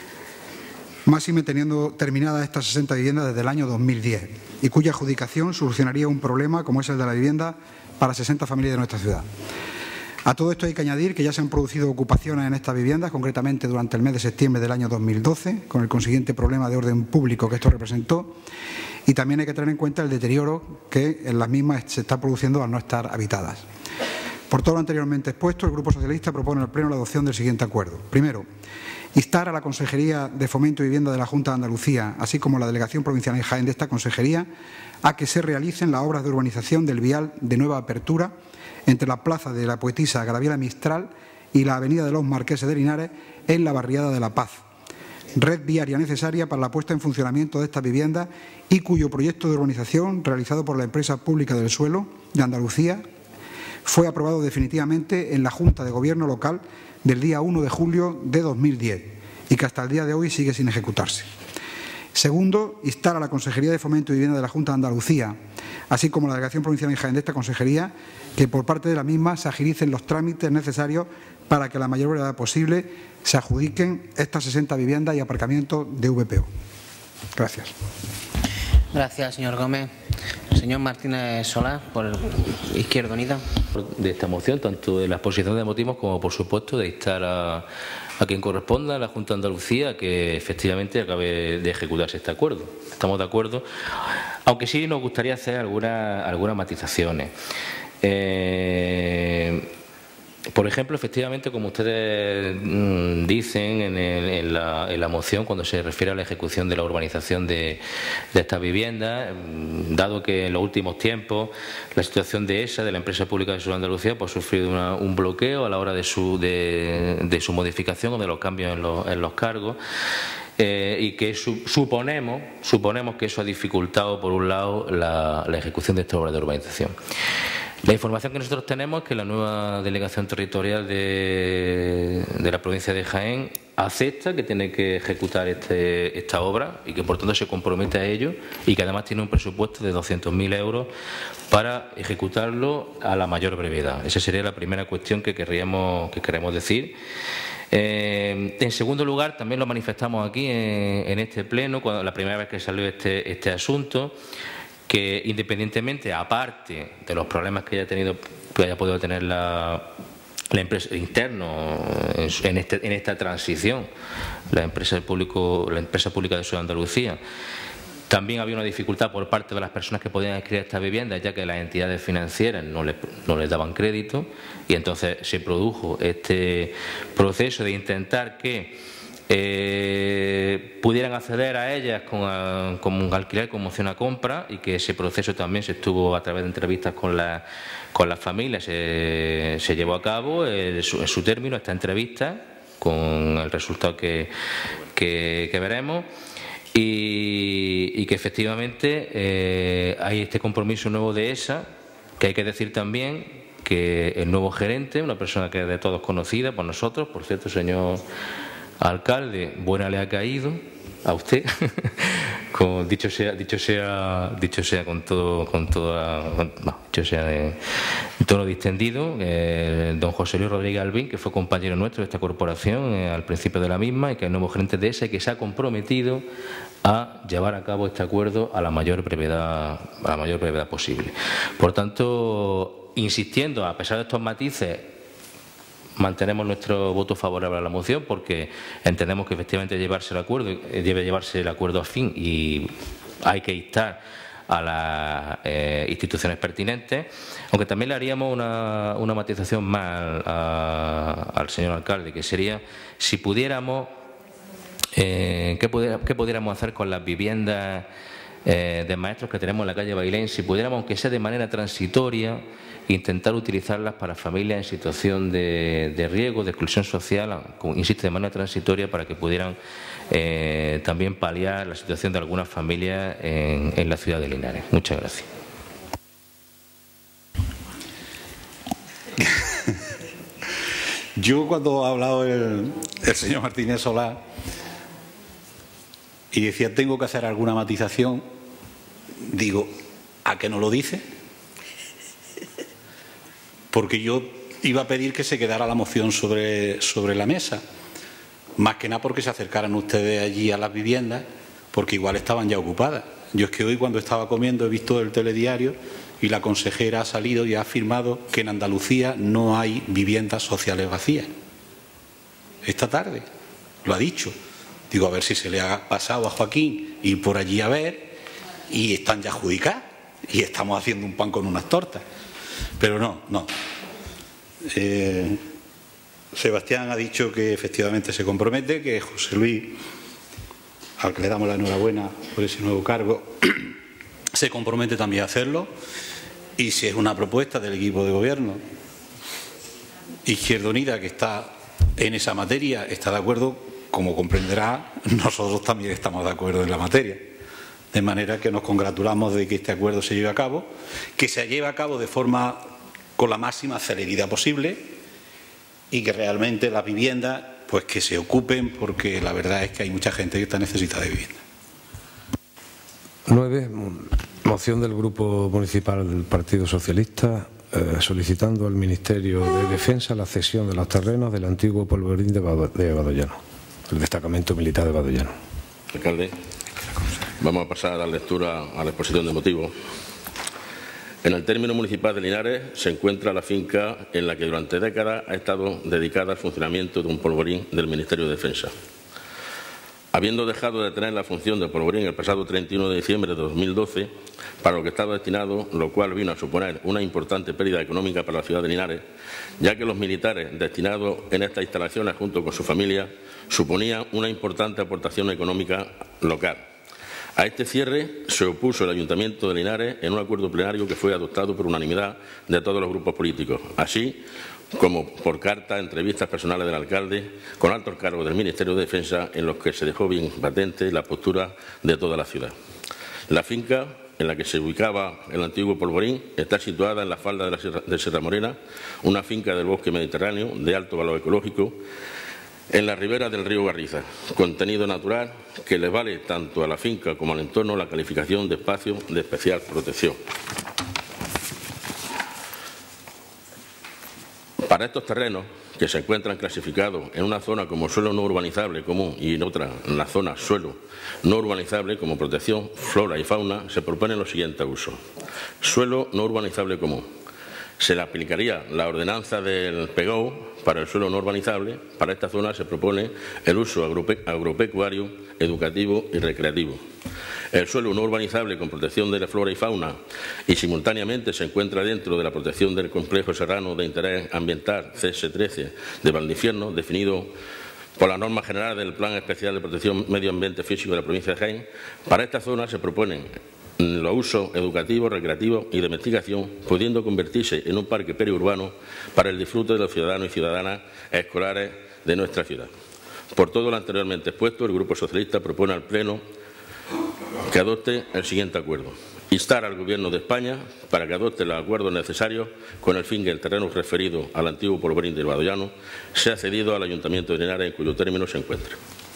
teniendo terminadas estas 60 viviendas desde el año 2010 y cuya adjudicación solucionaría un problema como es el de la vivienda para 60 familias de nuestra ciudad. A todo esto hay que añadir que ya se han producido ocupaciones en estas viviendas, concretamente durante el mes de septiembre del año 2012, con el consiguiente problema de orden público que esto representó, y también hay que tener en cuenta el deterioro que en las mismas se está produciendo al no estar habitadas. Por todo lo anteriormente expuesto, el Grupo Socialista propone al Pleno la adopción del siguiente acuerdo. Primero, instar a la Consejería de Fomento y Vivienda de la Junta de Andalucía, así como a la Delegación Provincial en Jaén de esta Consejería, a que se realicen las obras de urbanización del vial de nueva apertura entre la plaza de la poetisa Graviela Mistral y la avenida de los Marqueses de Linares en la barriada de La Paz. Red viaria necesaria para la puesta en funcionamiento de estas viviendas y cuyo proyecto de urbanización realizado por la Empresa Pública del Suelo de Andalucía fue aprobado definitivamente en la Junta de Gobierno local del día 1 de julio de 2010 y que hasta el día de hoy sigue sin ejecutarse. Segundo, instar a la Consejería de Fomento y Vivienda de la Junta de Andalucía así como la Delegación Provincial de Jaén de esta consejería, que por parte de la misma se agilicen los trámites necesarios para que a la mayor brevedad posible se adjudiquen estas 60 viviendas y aparcamientos de VPO. Gracias. Gracias, señor Gómez. Señor Martínez Solá, por Izquierda Unida. De esta moción, tanto de la exposición de motivos como, por supuesto, de instar a quien corresponda, a la Junta de Andalucía, que efectivamente acabe de ejecutarse este acuerdo. Estamos de acuerdo, aunque sí nos gustaría hacer algunas matizaciones. Por ejemplo, efectivamente, como ustedes dicen en la moción, cuando se refiere a la ejecución de la urbanización de estas viviendas, dado que en los últimos tiempos la situación de ESA, de la Empresa Pública de Sur de Andalucía, pues, ha sufrido un bloqueo a la hora de su modificación o de los cambios en los cargos, y que suponemos que eso ha dificultado, por un lado, la ejecución de esta obra de urbanización. La información que nosotros tenemos es que la nueva delegación territorial de la provincia de Jaén acepta que tiene que ejecutar esta obra y que por tanto se compromete a ello, y que además tiene un presupuesto de 200.000 euros para ejecutarlo a la mayor brevedad. Esa sería la primera cuestión que queremos decir. En segundo lugar, también lo manifestamos aquí en este pleno, la primera vez que salió este asunto, que independientemente, aparte de los problemas que haya podido tener la empresa interno en esta transición, la empresa pública de Sur de Andalucía, también había una dificultad por parte de las personas que podían adquirir estas viviendas, ya que las entidades financieras no les daban crédito, y entonces se produjo este proceso de intentar que pudieran acceder a ellas como un alquiler, como opción a compra, y que ese proceso también se estuvo a través de entrevistas con las familias, se llevó a cabo en su término esta entrevista, con el resultado que veremos, y que efectivamente hay este compromiso nuevo de ESA, que hay que decir también que el nuevo gerente, una persona que es de todos conocida por nosotros, por cierto, señor alcalde, buena le ha caído a usted, dicho sea con tono distendido, don José Luis Rodríguez Albín, que fue compañero nuestro de esta corporación al principio de la misma, y que es el nuevo gerente de esa, y que se ha comprometido a llevar a cabo este acuerdo a la mayor brevedad posible. Por tanto, insistiendo, a pesar de estos matices, mantenemos nuestro voto favorable a la moción, porque entendemos que efectivamente debe llevarse el acuerdo a fin, y hay que instar a las instituciones pertinentes, aunque también le haríamos una matización más al señor alcalde, que sería si pudiéramos, ¿qué pudiéramos hacer con las viviendas de maestros que tenemos en la calle Bailén? Si pudiéramos, aunque sea de manera transitoria, intentar utilizarlas para familias en situación de riesgo, de exclusión social, insisto, de manera transitoria, para que pudieran también paliar la situación de algunas familias en la ciudad de Linares. Muchas gracias. Yo, cuando ha hablado el señor Martínez Solá y decía tengo que hacer alguna matización, digo, ¿a qué no lo dice? Porque yo iba a pedir que se quedara la moción sobre la mesa, más que nada porque se acercaran ustedes allí a las viviendas, porque igual estaban ya ocupadas. Yo es que hoy, cuando estaba comiendo, he visto el telediario y la consejera ha salido y ha afirmado que en Andalucía no hay viviendas sociales vacías. Esta tarde lo ha dicho. Digo, a ver si se le ha pasado a Joaquín ir por allí a ver, y están ya adjudicadas y estamos haciendo un pan con unas tortas. Pero no. Sebastián ha dicho que efectivamente se compromete, que José Luis, al que le damos la enhorabuena por ese nuevo cargo, se compromete también a hacerlo, y si es una propuesta del equipo de gobierno, Izquierda Unida, que está en esa materia, está de acuerdo, como comprenderá, nosotros también estamos de acuerdo en la materia. De manera que nos congratulamos de que este acuerdo se lleve a cabo, que se lleve a cabo de forma con la máxima celeridad posible, y que realmente las viviendas pues que se ocupen, porque la verdad es que hay mucha gente que está necesitada de vivienda. 9. Moción del Grupo Municipal del Partido Socialista solicitando al Ministerio de Defensa la cesión de los terrenos del antiguo polvorín de Badollano, el destacamento militar de Badollano. Alcalde, vamos a pasar a dar lectura a la exposición de motivos. En el término municipal de Linares se encuentra la finca en la que durante décadas ha estado dedicada al funcionamiento de un polvorín del Ministerio de Defensa. Habiendo dejado de tener la función de polvorín el pasado 31 de diciembre de 2012, para lo que estaba destinado, lo cual vino a suponer una importante pérdida económica para la ciudad de Linares, ya que los militares destinados en estas instalaciones junto con su familia suponían una importante aportación económica local. A este cierre se opuso el Ayuntamiento de Linares en un acuerdo plenario que fue adoptado por unanimidad de todos los grupos políticos, así como por carta, entrevistas personales del alcalde con altos cargos del Ministerio de Defensa, en los que se dejó bien patente la postura de toda la ciudad. La finca en la que se ubicaba el antiguo polvorín está situada en la falda de Sierra Morena, una finca del bosque mediterráneo de alto valor ecológico, en la ribera del río Garriza, contenido natural que le vale tanto a la finca como al entorno la calificación de espacio de especial protección. Para estos terrenos, que se encuentran clasificados en una zona como suelo no urbanizable común y en otra, en la zona suelo no urbanizable como protección, flora y fauna, se proponen los siguientes usos. Suelo no urbanizable común. Se le aplicaría la ordenanza del PEGOU para el suelo no urbanizable. Para esta zona se propone el uso agropecuario, educativo y recreativo. El suelo no urbanizable con protección de la flora y fauna y simultáneamente se encuentra dentro de la protección del complejo serrano de interés ambiental CS13 de Valdifierno, definido por la norma general del Plan Especial de Protección Medio Ambiente Físico de la provincia de Jaén. Para esta zona se proponen los usos educativos, recreativos y de investigación, pudiendo convertirse en un parque periurbano para el disfrute de los ciudadanos y ciudadanas escolares de nuestra ciudad. Por todo lo anteriormente expuesto, el Grupo Socialista propone al Pleno que adopte el siguiente acuerdo. Instar al Gobierno de España para que adopte los acuerdos necesarios con el fin que el terreno referido al antiguo polvorín del Badollano sea cedido al Ayuntamiento de Linares, en cuyo término se encuentre.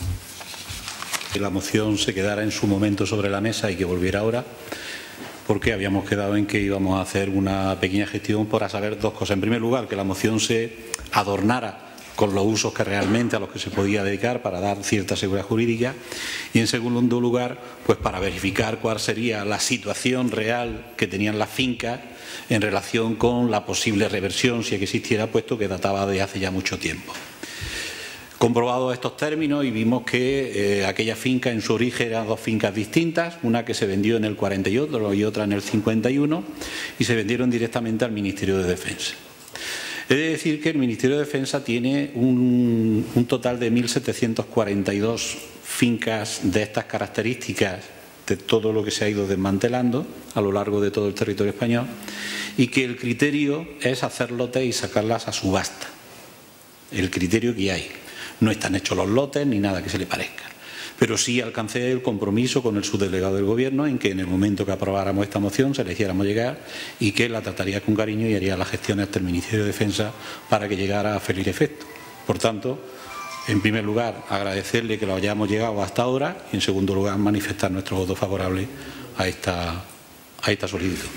Que la moción se quedara en su momento sobre la mesa y que volviera ahora, porque habíamos quedado en que íbamos a hacer una pequeña gestión para saber dos cosas. En primer lugar, que la moción se adornara con los usos que realmente a los que se podía dedicar para dar cierta seguridad jurídica, y en segundo lugar, pues para verificar cuál sería la situación real que tenían las fincas en relación con la posible reversión, si es que existiera, puesto que databa de hace ya mucho tiempo. Comprobados estos términos, y vimos que aquella finca en su origen eran dos fincas distintas, una que se vendió en el 48 y otra en el 51, y se vendieron directamente al Ministerio de Defensa. He de decir que el Ministerio de Defensa tiene un total de 1.742 fincas de estas características, de todo lo que se ha ido desmantelando a lo largo de todo el territorio español, y que el criterio es hacer lotes y sacarlas a subasta. El criterio que hay. No están hechos los lotes ni nada que se le parezca. Pero sí alcancé el compromiso con el subdelegado del Gobierno en que en el momento que aprobáramos esta moción se la hiciéramos llegar y que la trataría con cariño y haría las gestiones ante el Ministerio de Defensa para que llegara a feliz efecto. Por tanto, en primer lugar, agradecerle que lo hayamos llegado hasta ahora y en segundo lugar, manifestar nuestro voto favorable a esta solicitud.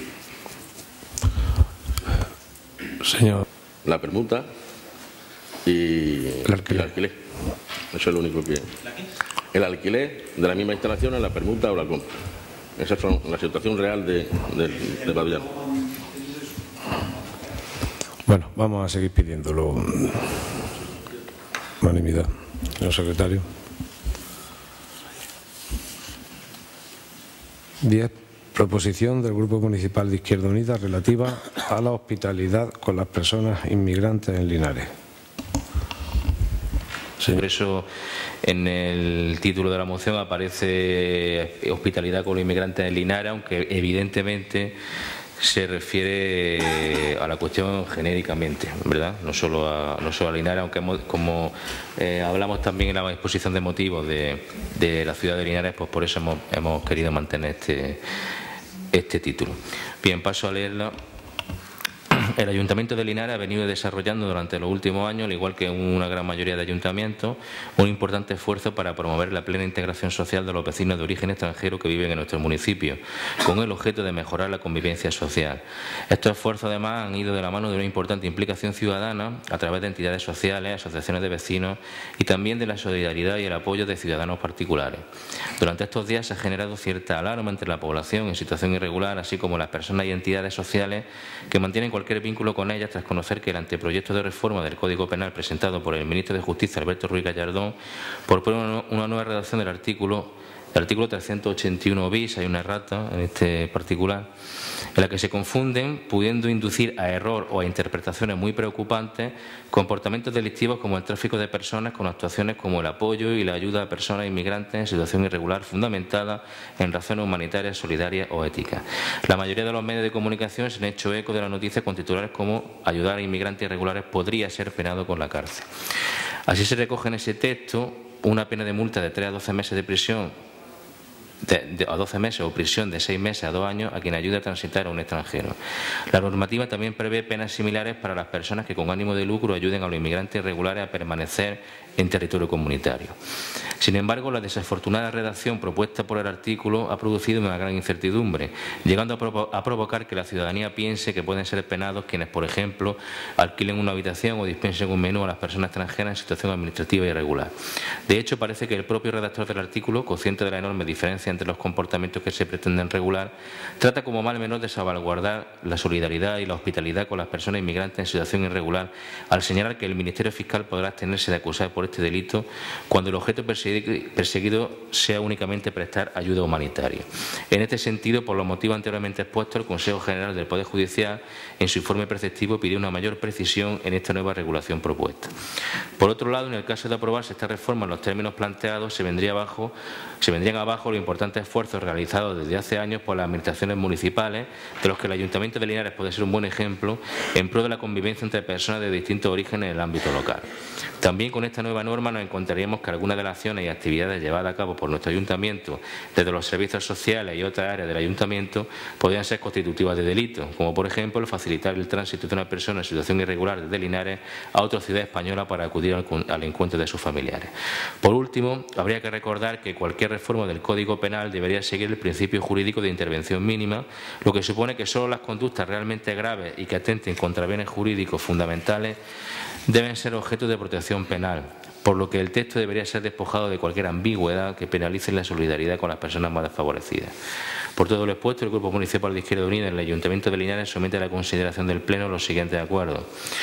Señor. La permuta y el alquiler. Eso es lo único que... El alquiler de la misma instalación en la permuta o la compra. Esa es la situación real de Badollano. Bueno, vamos a seguir pidiéndolo. Unanimidad. Señor secretario. 10. Proposición del Grupo Municipal de Izquierda Unida relativa a la hospitalidad con las personas inmigrantes en Linares. Por eso en el título de la moción aparece hospitalidad con los inmigrantes en Linares, aunque evidentemente se refiere a la cuestión genéricamente, ¿verdad? No solo a Linares, aunque como hablamos también en la exposición de motivos de la ciudad de Linares, pues por eso hemos querido mantener este título. Bien, paso a leerla. El Ayuntamiento de Linares ha venido desarrollando durante los últimos años, al igual que una gran mayoría de ayuntamientos, un importante esfuerzo para promover la plena integración social de los vecinos de origen extranjero que viven en nuestro municipio, con el objeto de mejorar la convivencia social. Estos esfuerzos, además, han ido de la mano de una importante implicación ciudadana a través de entidades sociales, asociaciones de vecinos y también de la solidaridad y el apoyo de ciudadanos particulares. Durante estos días se ha generado cierta alarma entre la población en situación irregular, así como las personas y entidades sociales que mantienen cualquier vínculo con ellas, tras conocer que el anteproyecto de reforma del Código Penal presentado por el ministro de Justicia, Alberto Ruiz Gallardón, propone una nueva redacción del artículo 381 bis, hay una errata en este particular, en la que se confunden, pudiendo inducir a error o a interpretaciones muy preocupantes, comportamientos delictivos como el tráfico de personas con actuaciones como el apoyo y la ayuda a personas inmigrantes en situación irregular fundamentada en razones humanitarias, solidarias o éticas. La mayoría de los medios de comunicación se han hecho eco de las noticias con titulares como «Ayudar a inmigrantes irregulares podría ser penado con la cárcel». Así se recoge en ese texto una pena de multa de 3 a 12 meses de prisión a 12 meses o prisión de 6 meses a 2 años a quien ayude a transitar a un extranjero. La normativa también prevé penas similares para las personas que con ánimo de lucro ayuden a los inmigrantes irregulares a permanecer en territorio comunitario. Sin embargo, la desafortunada redacción propuesta por el artículo ha producido una gran incertidumbre, llegando a provocar que la ciudadanía piense que pueden ser penados quienes, por ejemplo, alquilen una habitación o dispensen un menú a las personas extranjeras en situación administrativa irregular. De hecho, parece que el propio redactor del artículo, consciente de la enorme diferencia entre los comportamientos que se pretenden regular, trata como mal menor de salvaguardar la solidaridad y la hospitalidad con las personas inmigrantes en situación irregular, al señalar que el Ministerio Fiscal podrá abstenerse de acusar por este delito cuando el objeto perseguido sea únicamente prestar ayuda humanitaria. En este sentido, por los motivos anteriormente expuestos, el Consejo General del Poder Judicial, en su informe preceptivo, pidió una mayor precisión en esta nueva regulación propuesta. Por otro lado, en el caso de aprobarse esta reforma en los términos planteados, se vendrían abajo los importantes esfuerzos realizados desde hace años por las administraciones municipales, de los que el Ayuntamiento de Linares puede ser un buen ejemplo, en pro de la convivencia entre personas de distintos orígenes en el ámbito local. También con esta nueva norma nos encontraríamos que algunas de las acciones y actividades llevadas a cabo por nuestro Ayuntamiento, desde los servicios sociales y otras áreas del Ayuntamiento, podrían ser constitutivas de delito, como por ejemplo el facilitar el tránsito de una persona en situación irregular desde Linares a otra ciudad española para acudir al encuentro de sus familiares. Por último, habría que recordar que cualquier reforma del Código Penal debería seguir el principio jurídico de intervención mínima, lo que supone que solo las conductas realmente graves y que atenten contra bienes jurídicos fundamentales deben ser objeto de protección penal, por lo que el texto debería ser despojado de cualquier ambigüedad que penalice la solidaridad con las personas más desfavorecidas. Por todo lo expuesto, el Grupo Municipal de Izquierda Unida en el Ayuntamiento de Linares somete a la consideración del Pleno los siguientes acuerdos.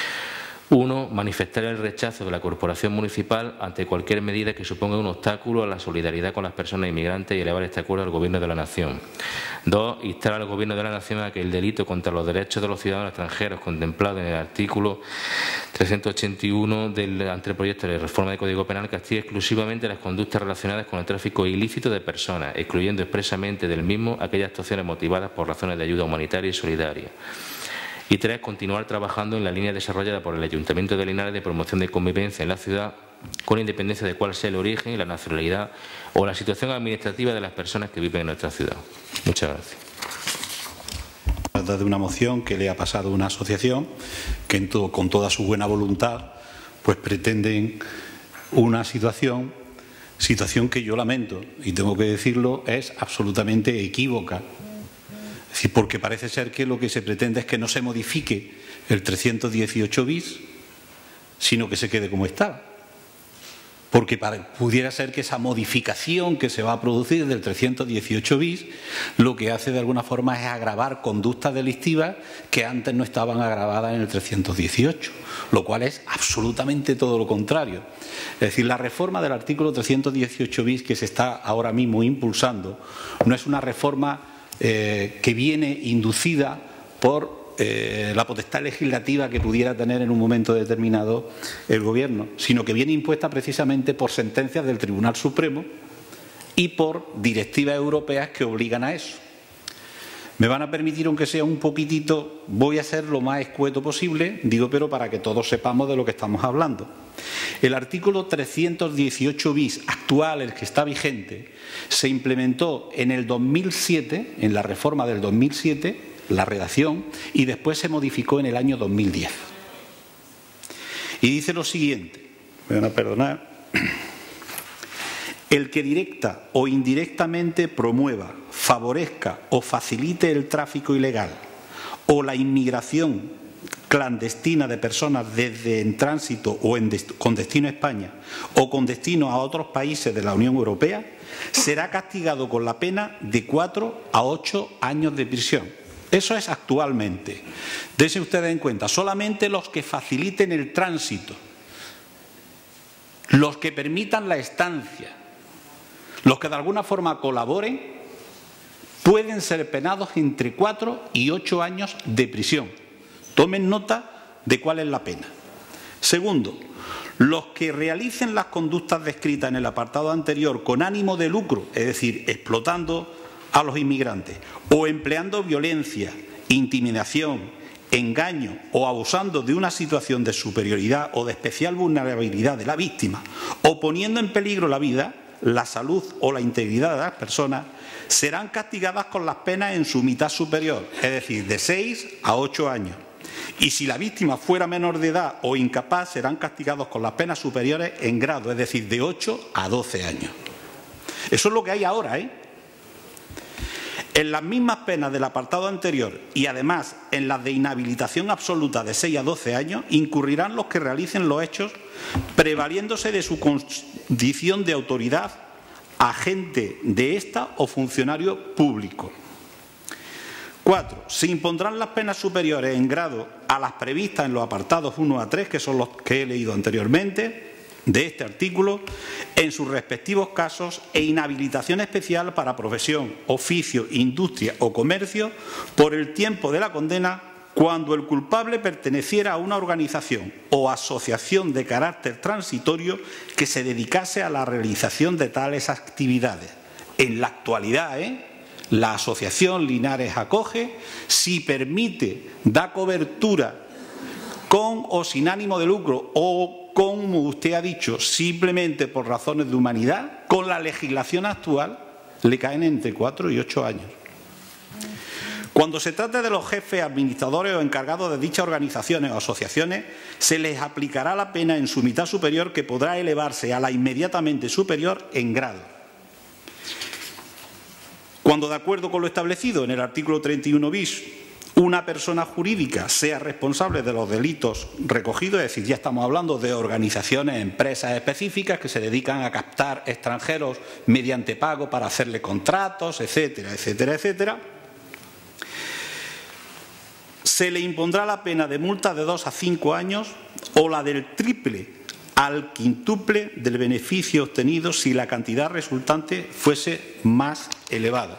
1. Manifestar el rechazo de la Corporación Municipal ante cualquier medida que suponga un obstáculo a la solidaridad con las personas inmigrantes y elevar este acuerdo al Gobierno de la Nación. 2. Instar al Gobierno de la Nación a que el delito contra los derechos de los ciudadanos extranjeros contemplado en el artículo 381 del anteproyecto de reforma del Código Penal castigue exclusivamente las conductas relacionadas con el tráfico ilícito de personas, excluyendo expresamente del mismo aquellas actuaciones motivadas por razones de ayuda humanitaria y solidaria. Y 3. Continuar trabajando en la línea desarrollada por el Ayuntamiento de Linares de promoción de convivencia en la ciudad, con independencia de cuál sea el origen y la nacionalidad o la situación administrativa de las personas que viven en nuestra ciudad. Muchas gracias. Se trata de una moción que le ha pasado a una asociación que con toda su buena voluntad pues pretenden una situación que yo lamento y tengo que decirlo, es absolutamente equívoca. Es decir, porque parece ser que lo que se pretende es que no se modifique el 318 bis, sino que se quede como está. Porque pudiera ser que esa modificación que se va a producir del 318 bis lo que hace de alguna forma es agravar conductas delictivas que antes no estaban agravadas en el 318, lo cual es absolutamente todo lo contrario. Es decir, la reforma del artículo 318 bis que se está ahora mismo impulsando no es una reforma que viene inducida por la potestad legislativa que pudiera tener en un momento determinado el Gobierno, sino que viene impuesta precisamente por sentencias del Tribunal Supremo y por directivas europeas que obligan a eso. Me van a permitir, aunque sea un poquitito, voy a ser lo más escueto posible, digo, pero para que todos sepamos de lo que estamos hablando. El artículo 318 bis actual, el que está vigente, se implementó en el 2007, en la reforma del 2007, la redacción, y después se modificó en el año 2010. Y dice lo siguiente, me van a perdonar: el que directa o indirectamente promueva, favorezca o facilite el tráfico ilegal o la inmigración clandestina de personas desde en tránsito o con destino a España o con destino a otros países de la Unión Europea será castigado con la pena de 4 a 8 años de prisión. Eso es actualmente. Dense ustedes en cuenta, solamente los que faciliten el tránsito, los que permitan la estancia, los que de alguna forma colaboren, pueden ser penados entre 4 y 8 años de prisión. Tomen nota de cuál es la pena. Segundo, los que realicen las conductas descritas en el apartado anterior con ánimo de lucro, es decir, explotando a los inmigrantes o empleando violencia, intimidación, engaño o abusando de una situación de superioridad o de especial vulnerabilidad de la víctima o poniendo en peligro la vida, la salud o la integridad de las personas, serán castigadas con las penas en su mitad superior, es decir, de 6 a 8 años. Y si la víctima fuera menor de edad o incapaz, serán castigados con las penas superiores en grado, es decir, de 8 a 12 años. Eso es lo que hay ahora, ¿eh? En las mismas penas del apartado anterior y además en las de inhabilitación absoluta de 6 a 12 años incurrirán los que realicen los hechos prevaliéndose de su condición de autoridad, agente de esta o funcionario público. 4. Se impondrán las penas superiores en grado a las previstas en los apartados 1 a 3, que son los que he leído anteriormente, de este artículo, en sus respectivos casos, e inhabilitación especial para profesión, oficio, industria o comercio por el tiempo de la condena cuando el culpable perteneciera a una organización o asociación de carácter transitorio que se dedicase a la realización de tales actividades. En la actualidad, la asociación Linares Acoge, si permite, da cobertura con o sin ánimo de lucro o, como usted ha dicho, simplemente por razones de humanidad, con la legislación actual le caen entre 4 y 8 años. Cuando se trate de los jefes, administradores o encargados de dichas organizaciones o asociaciones, se les aplicará la pena en su mitad superior, que podrá elevarse a la inmediatamente superior en grado. Cuando, de acuerdo con lo establecido en el artículo 31 bis, una persona jurídica sea responsable de los delitos recogidos, es decir, ya estamos hablando de organizaciones, empresas específicas que se dedican a captar extranjeros mediante pago para hacerle contratos, etcétera, etcétera, etcétera, se le impondrá la pena de multa de 2 a 5 años o la del triple al quíntuple del beneficio obtenido si la cantidad resultante fuese más elevada.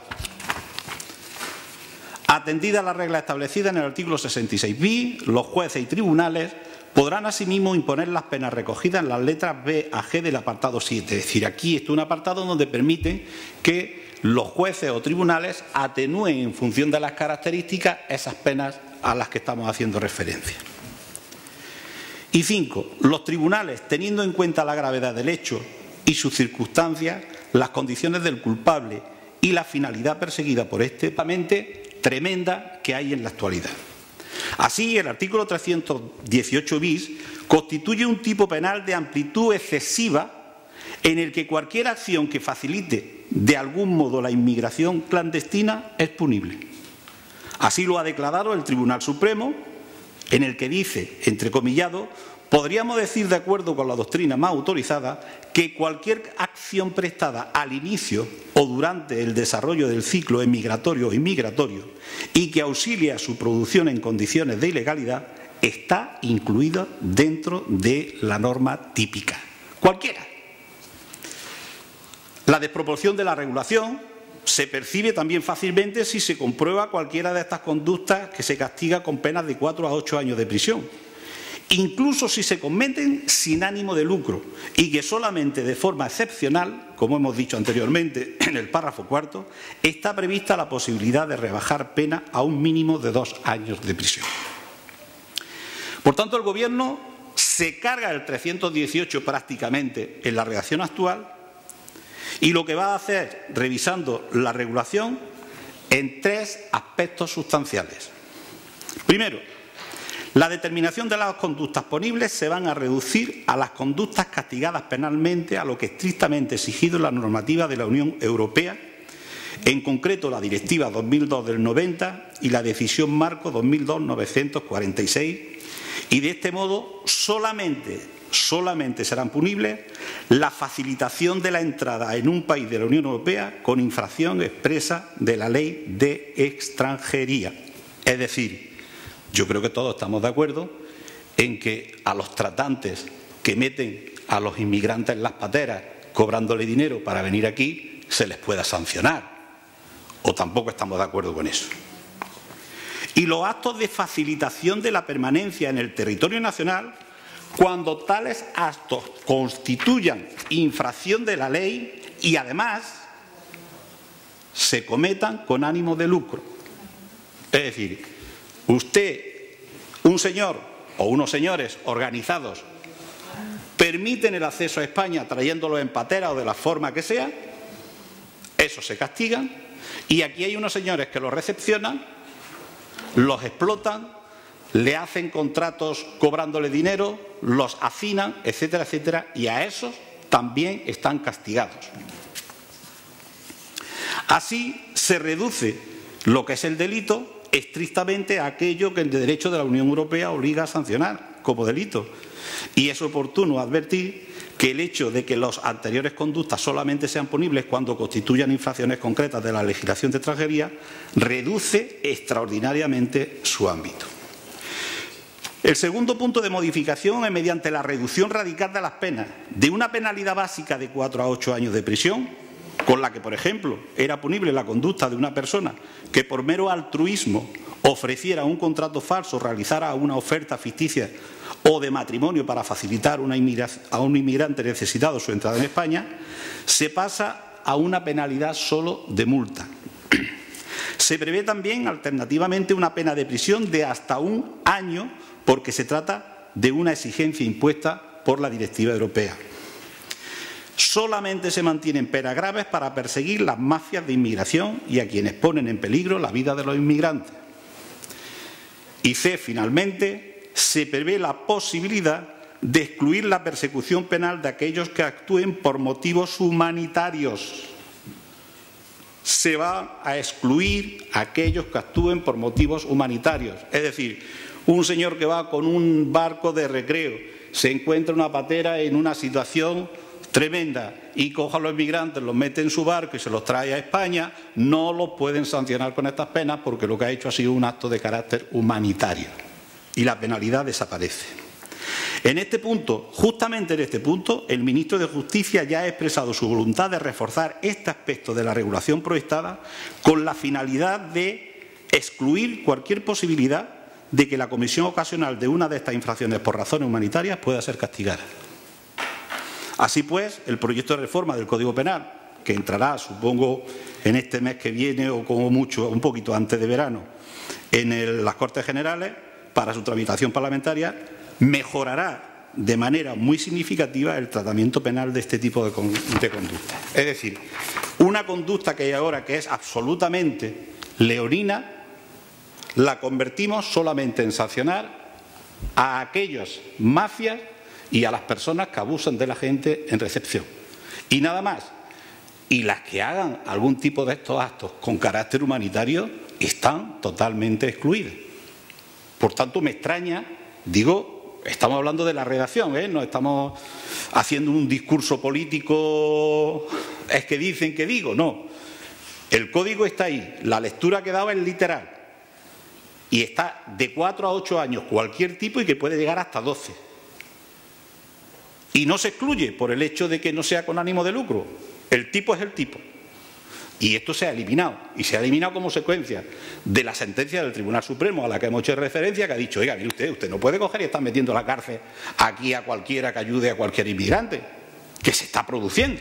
Atendida la regla establecida en el artículo 66 bis, los jueces y tribunales podrán asimismo imponer las penas recogidas en las letras B a G del apartado 7. Es decir, aquí está un apartado donde permiten que los jueces o tribunales atenúen en función de las características esas penas a las que estamos haciendo referencia. Y 5. Los tribunales, teniendo en cuenta la gravedad del hecho y sus circunstancias, las condiciones del culpable y la finalidad perseguida por este, tremenda que hay en la actualidad. Así, el artículo 318 bis constituye un tipo penal de amplitud excesiva en el que cualquier acción que facilite de algún modo la inmigración clandestina es punible. Así lo ha declarado el Tribunal Supremo, en el que dice, entrecomillado, podríamos decir, de acuerdo con la doctrina más autorizada, que cualquier acción prestada al inicio o durante el desarrollo del ciclo emigratorio o inmigratorio y que auxilie a su producción en condiciones de ilegalidad está incluida dentro de la norma típica. Cualquiera. La desproporción de la regulación se percibe también fácilmente si se comprueba cualquiera de estas conductas que se castiga con penas de 4 a 8 años de prisión, incluso si se cometen sin ánimo de lucro y que solamente de forma excepcional, como hemos dicho anteriormente en el párrafo 4, está prevista la posibilidad de rebajar pena a un mínimo de 2 años de prisión. Por tanto, el Gobierno se carga el 318 prácticamente en la redacción actual y lo que va a hacer, revisando la regulación, en 3 aspectos sustanciales. Primero, la determinación de las conductas punibles se van a reducir a las conductas castigadas penalmente, a lo que es estrictamente exigido en la normativa de la Unión Europea, en concreto la Directiva 2002 del 90 y la Decisión Marco 2002-946, y de este modo solamente serán punibles la facilitación de la entrada en un país de la Unión Europea con infracción expresa de la ley de extranjería. Es decir, yo creo que todos estamos de acuerdo en que a los tratantes que meten a los inmigrantes en las pateras cobrándole dinero para venir aquí se les pueda sancionar. ¿O tampoco estamos de acuerdo con eso? Y los actos de facilitación de la permanencia en el territorio nacional, cuando tales actos constituyan infracción de la ley y además se cometan con ánimo de lucro. Es decir, usted, un señor o unos señores organizados permiten el acceso a España trayéndolo en patera o de la forma que sea, eso se castigan. Y aquí hay unos señores que los recepcionan, los explotan, le hacen contratos cobrándole dinero, los hacinan, etcétera, etcétera, y a esos también están castigados. Así se reduce lo que es el delito estrictamente a aquello que el derecho de la Unión Europea obliga a sancionar como delito. Y es oportuno advertir que el hecho de que las anteriores conductas solamente sean punibles cuando constituyan infracciones concretas de la legislación de extranjería reduce extraordinariamente su ámbito. El segundo punto de modificación es mediante la reducción radical de las penas de una penalidad básica de 4 a 8 años de prisión, con la que, por ejemplo, era punible la conducta de una persona que por mero altruismo ofreciera un contrato falso, realizara una oferta ficticia o de matrimonio para facilitar a un inmigrante necesitado su entrada en España, se pasa a una penalidad solo de multa. Se prevé también, alternativamente, una pena de prisión de hasta 1 año, porque se trata de una exigencia impuesta por la Directiva Europea. Solamente se mantienen penas graves para perseguir las mafias de inmigración y a quienes ponen en peligro la vida de los inmigrantes. Y C, finalmente, se prevé la posibilidad de excluir la persecución penal de aquellos que actúen por motivos humanitarios. Se va a excluir a aquellos que actúen por motivos humanitarios. Es decir, un señor que va con un barco de recreo, se encuentra una patera en una situación tremenda y coja a los inmigrantes, los mete en su barco y se los trae a España, no los pueden sancionar con estas penas porque lo que ha hecho ha sido un acto de carácter humanitario y la penalidad desaparece. En este punto, justamente en este punto, el ministro de Justicia ya ha expresado su voluntad de reforzar este aspecto de la regulación proyectada con la finalidad de excluir cualquier posibilidad de que la comisión ocasional de una de estas infracciones por razones humanitarias pueda ser castigada. Así pues, el proyecto de reforma del Código Penal, que entrará, supongo, en este mes que viene o como mucho, un poquito antes de verano, en las Cortes Generales, para su tramitación parlamentaria, mejorará de manera muy significativa el tratamiento penal de este tipo de conductas. Es decir, una conducta que hay ahora que es absolutamente leonina, la convertimos solamente en sancionar a aquellas mafias y a las personas que abusan de la gente en recepción. Y nada más. Y las que hagan algún tipo de estos actos con carácter humanitario están totalmente excluidas. Por tanto, me extraña, digo, estamos hablando de la redacción, no estamos haciendo un discurso político, es que dicen que digo, no. El código está ahí, la lectura que daba es literal. Y está de 4 a 8 años cualquier tipo y que puede llegar hasta 12. Y no se excluye por el hecho de que no sea con ánimo de lucro. El tipo es el tipo. Y esto se ha eliminado. Y se ha eliminado como consecuencia de la sentencia del Tribunal Supremo a la que hemos hecho referencia, que ha dicho, oiga, mire usted no puede coger y estar metiendo a la cárcel aquí a cualquiera que ayude a cualquier inmigrante, que se está produciendo.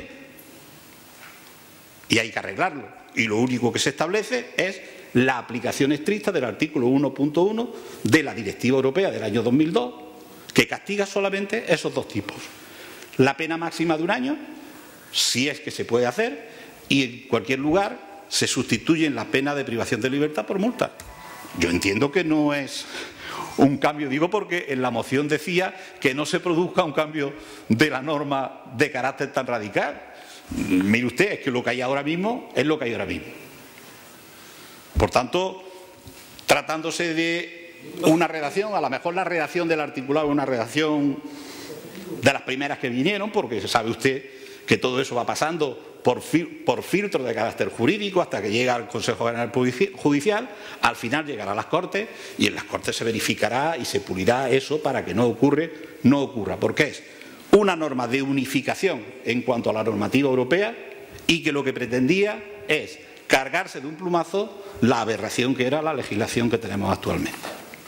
Y hay que arreglarlo. Y lo único que se establece es la aplicación estricta del artículo 1.1 de la Directiva Europea del año 2002, que castiga solamente esos dos tipos. La pena máxima de 1 año, si es que se puede hacer, y en cualquier lugar se sustituyen las penas de privación de libertad por multa. Yo entiendo que no es un cambio, digo porque en la moción decía que no se produzca un cambio de la norma de carácter tan radical. Mire usted, es que lo que hay ahora mismo es lo que hay ahora mismo. Por tanto, tratándose de una redacción, a lo mejor la redacción del articulado es una redacción de las primeras que vinieron, porque sabe usted que todo eso va pasando por filtros de carácter jurídico hasta que llega al Consejo General Judicial, al final llegará a las Cortes y en las Cortes se verificará y se pulirá eso para que no ocurra, porque es una norma de unificación en cuanto a la normativa europea y que lo que pretendía es cargarse de un plumazo la aberración que era la legislación que tenemos actualmente.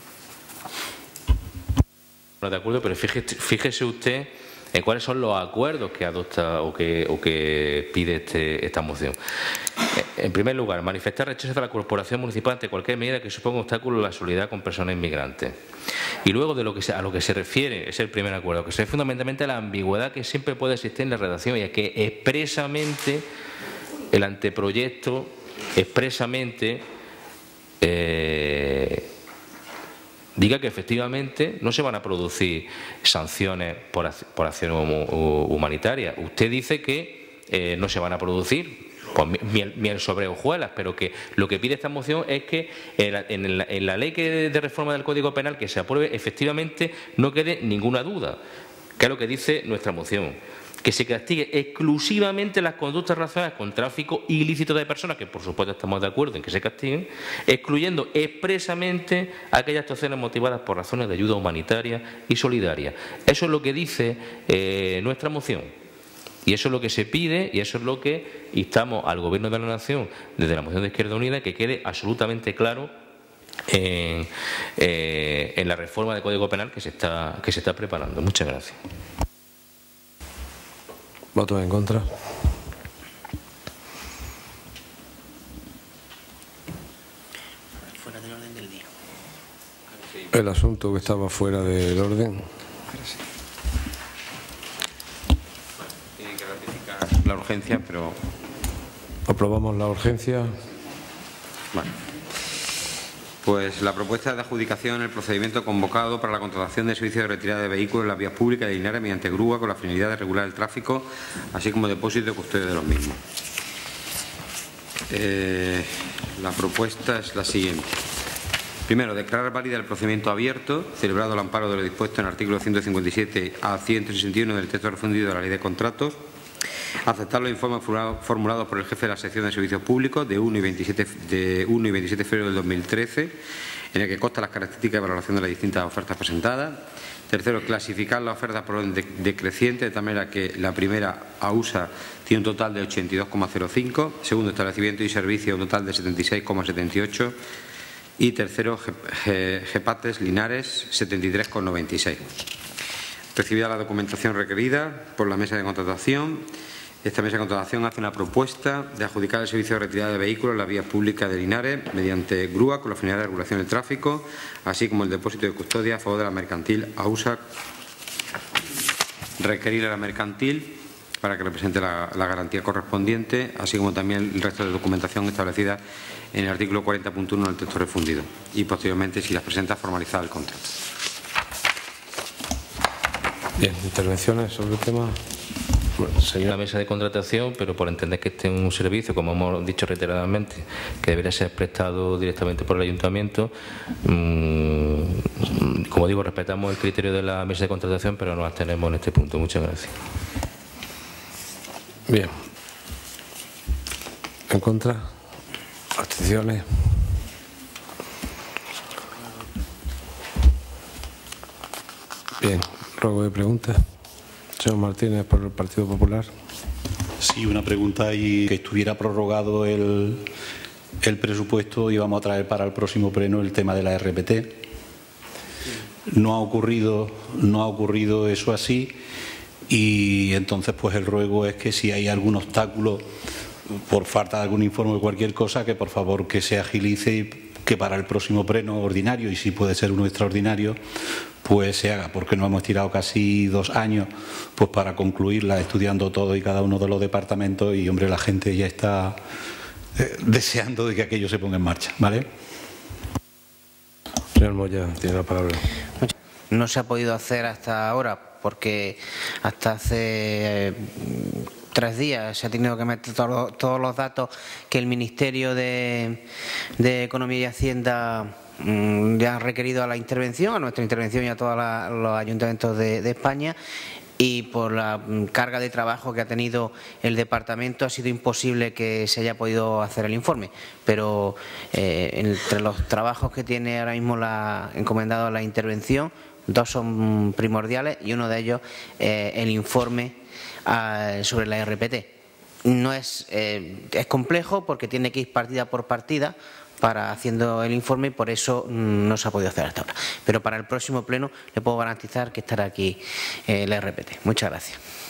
No, de acuerdo, pero fíjese usted en cuáles son los acuerdos que adopta o que pide esta moción. En primer lugar, manifestar rechazo de la corporación municipal ante cualquier medida que suponga obstáculo a la solidaridad con personas inmigrantes. Y luego a lo que se refiere, es el primer acuerdo, que se refiere fundamentalmente a la ambigüedad que siempre puede existir en la redacción y a que expresamente el anteproyecto diga que efectivamente no se van a producir sanciones por acción humanitaria. Usted dice que no se van a producir, pues miel sobre hojuelas, pero que lo que pide esta moción es que en la ley de reforma del Código Penal que se apruebe efectivamente no quede ninguna duda, que es lo que dice nuestra moción. Que se castigue exclusivamente las conductas relacionadas con tráfico ilícito de personas, que por supuesto estamos de acuerdo en que se castiguen, excluyendo expresamente aquellas actuaciones motivadas por razones de ayuda humanitaria y solidaria. Eso es lo que dice nuestra moción. Y eso es lo que se pide y eso es lo que instamos al Gobierno de la Nación desde la moción de Izquierda Unida, que quede absolutamente claro en la reforma del Código Penal que se está preparando. Muchas gracias. ¿Votos en contra? Fuera del orden del día. El asunto que estaba fuera del orden. Tiene que ratificar la urgencia, pero... Aprobamos la urgencia. Bueno. Pues la propuesta de adjudicación en el procedimiento convocado para la contratación de servicios de retirada de vehículos en las vías públicas de Linares mediante grúa con la finalidad de regular el tráfico, así como depósito y custodia de los mismos. La propuesta es la siguiente. Primero, declarar válida el procedimiento abierto, celebrado al amparo de lo dispuesto en el artículo 157 a 161 del texto refundido de la Ley de Contratos. Aceptar los informes formulados por el jefe de la sección de servicios públicos de 1 y 27 de febrero del 2013, en el que constan las características de valoración de las distintas ofertas presentadas. Tercero, clasificar las ofertas por orden decreciente, de tal manera que la primera, AUSA, tiene un total de 82,05, segundo, establecimiento y servicio, un total de 76,78 y tercero, GEPATES Linares, 73,96. Recibida la documentación requerida por la mesa de contratación, esta mesa de contratación hace una propuesta de adjudicar el servicio de retirada de vehículos en las vías públicas de Linares mediante grúa con la finalidad de regulación del tráfico, así como el depósito de custodia a favor de la mercantil AUSA. Requerir a la mercantil para que represente la garantía correspondiente, así como también el resto de documentación establecida en el artículo 40.1 del texto refundido y posteriormente, si las presenta, formalizar el contrato. Bien, intervenciones sobre el tema. Señor. La mesa de contratación, pero por entender que este es un servicio, como hemos dicho reiteradamente, que debería ser prestado directamente por el ayuntamiento, como digo, respetamos el criterio de la mesa de contratación, pero nos abstenemos en este punto. Muchas gracias. Bien. ¿En contra? ¿Abstenciones? Bien. Ruego de preguntas. Señor Martínez, por el Partido Popular. Sí, una pregunta y que estuviera prorrogado el presupuesto y vamos a traer para el próximo pleno el tema de la RPT. No ha ocurrido eso así y entonces pues el ruego es que si hay algún obstáculo por falta de algún informe o cualquier cosa, que por favor que se agilice y que para el próximo pleno ordinario, y si puede ser uno extraordinario, pues se haga, porque nos hemos tirado casi 2 años pues para concluirla, estudiando todo y cada uno de los departamentos y, hombre, la gente ya está deseando de que aquello se ponga en marcha, ¿vale? Señor Moya, tiene la palabra. No se ha podido hacer hasta ahora porque hasta hace 3 días se ha tenido que meter todos los datos que el Ministerio de Economía y Hacienda ya ha requerido a la intervención, a nuestra intervención y a todos los ayuntamientos de España. Y por la carga de trabajo que ha tenido el departamento ha sido imposible que se haya podido hacer el informe. Pero entre los trabajos que tiene ahora mismo encomendado la intervención, 2 son primordiales y uno de ellos el informe sobre la RPT. No es complejo porque tiene que ir partida por partida para haciendo el informe y por eso no se ha podido hacer hasta ahora. Pero para el próximo pleno le puedo garantizar que estará aquí la RPT. Muchas gracias.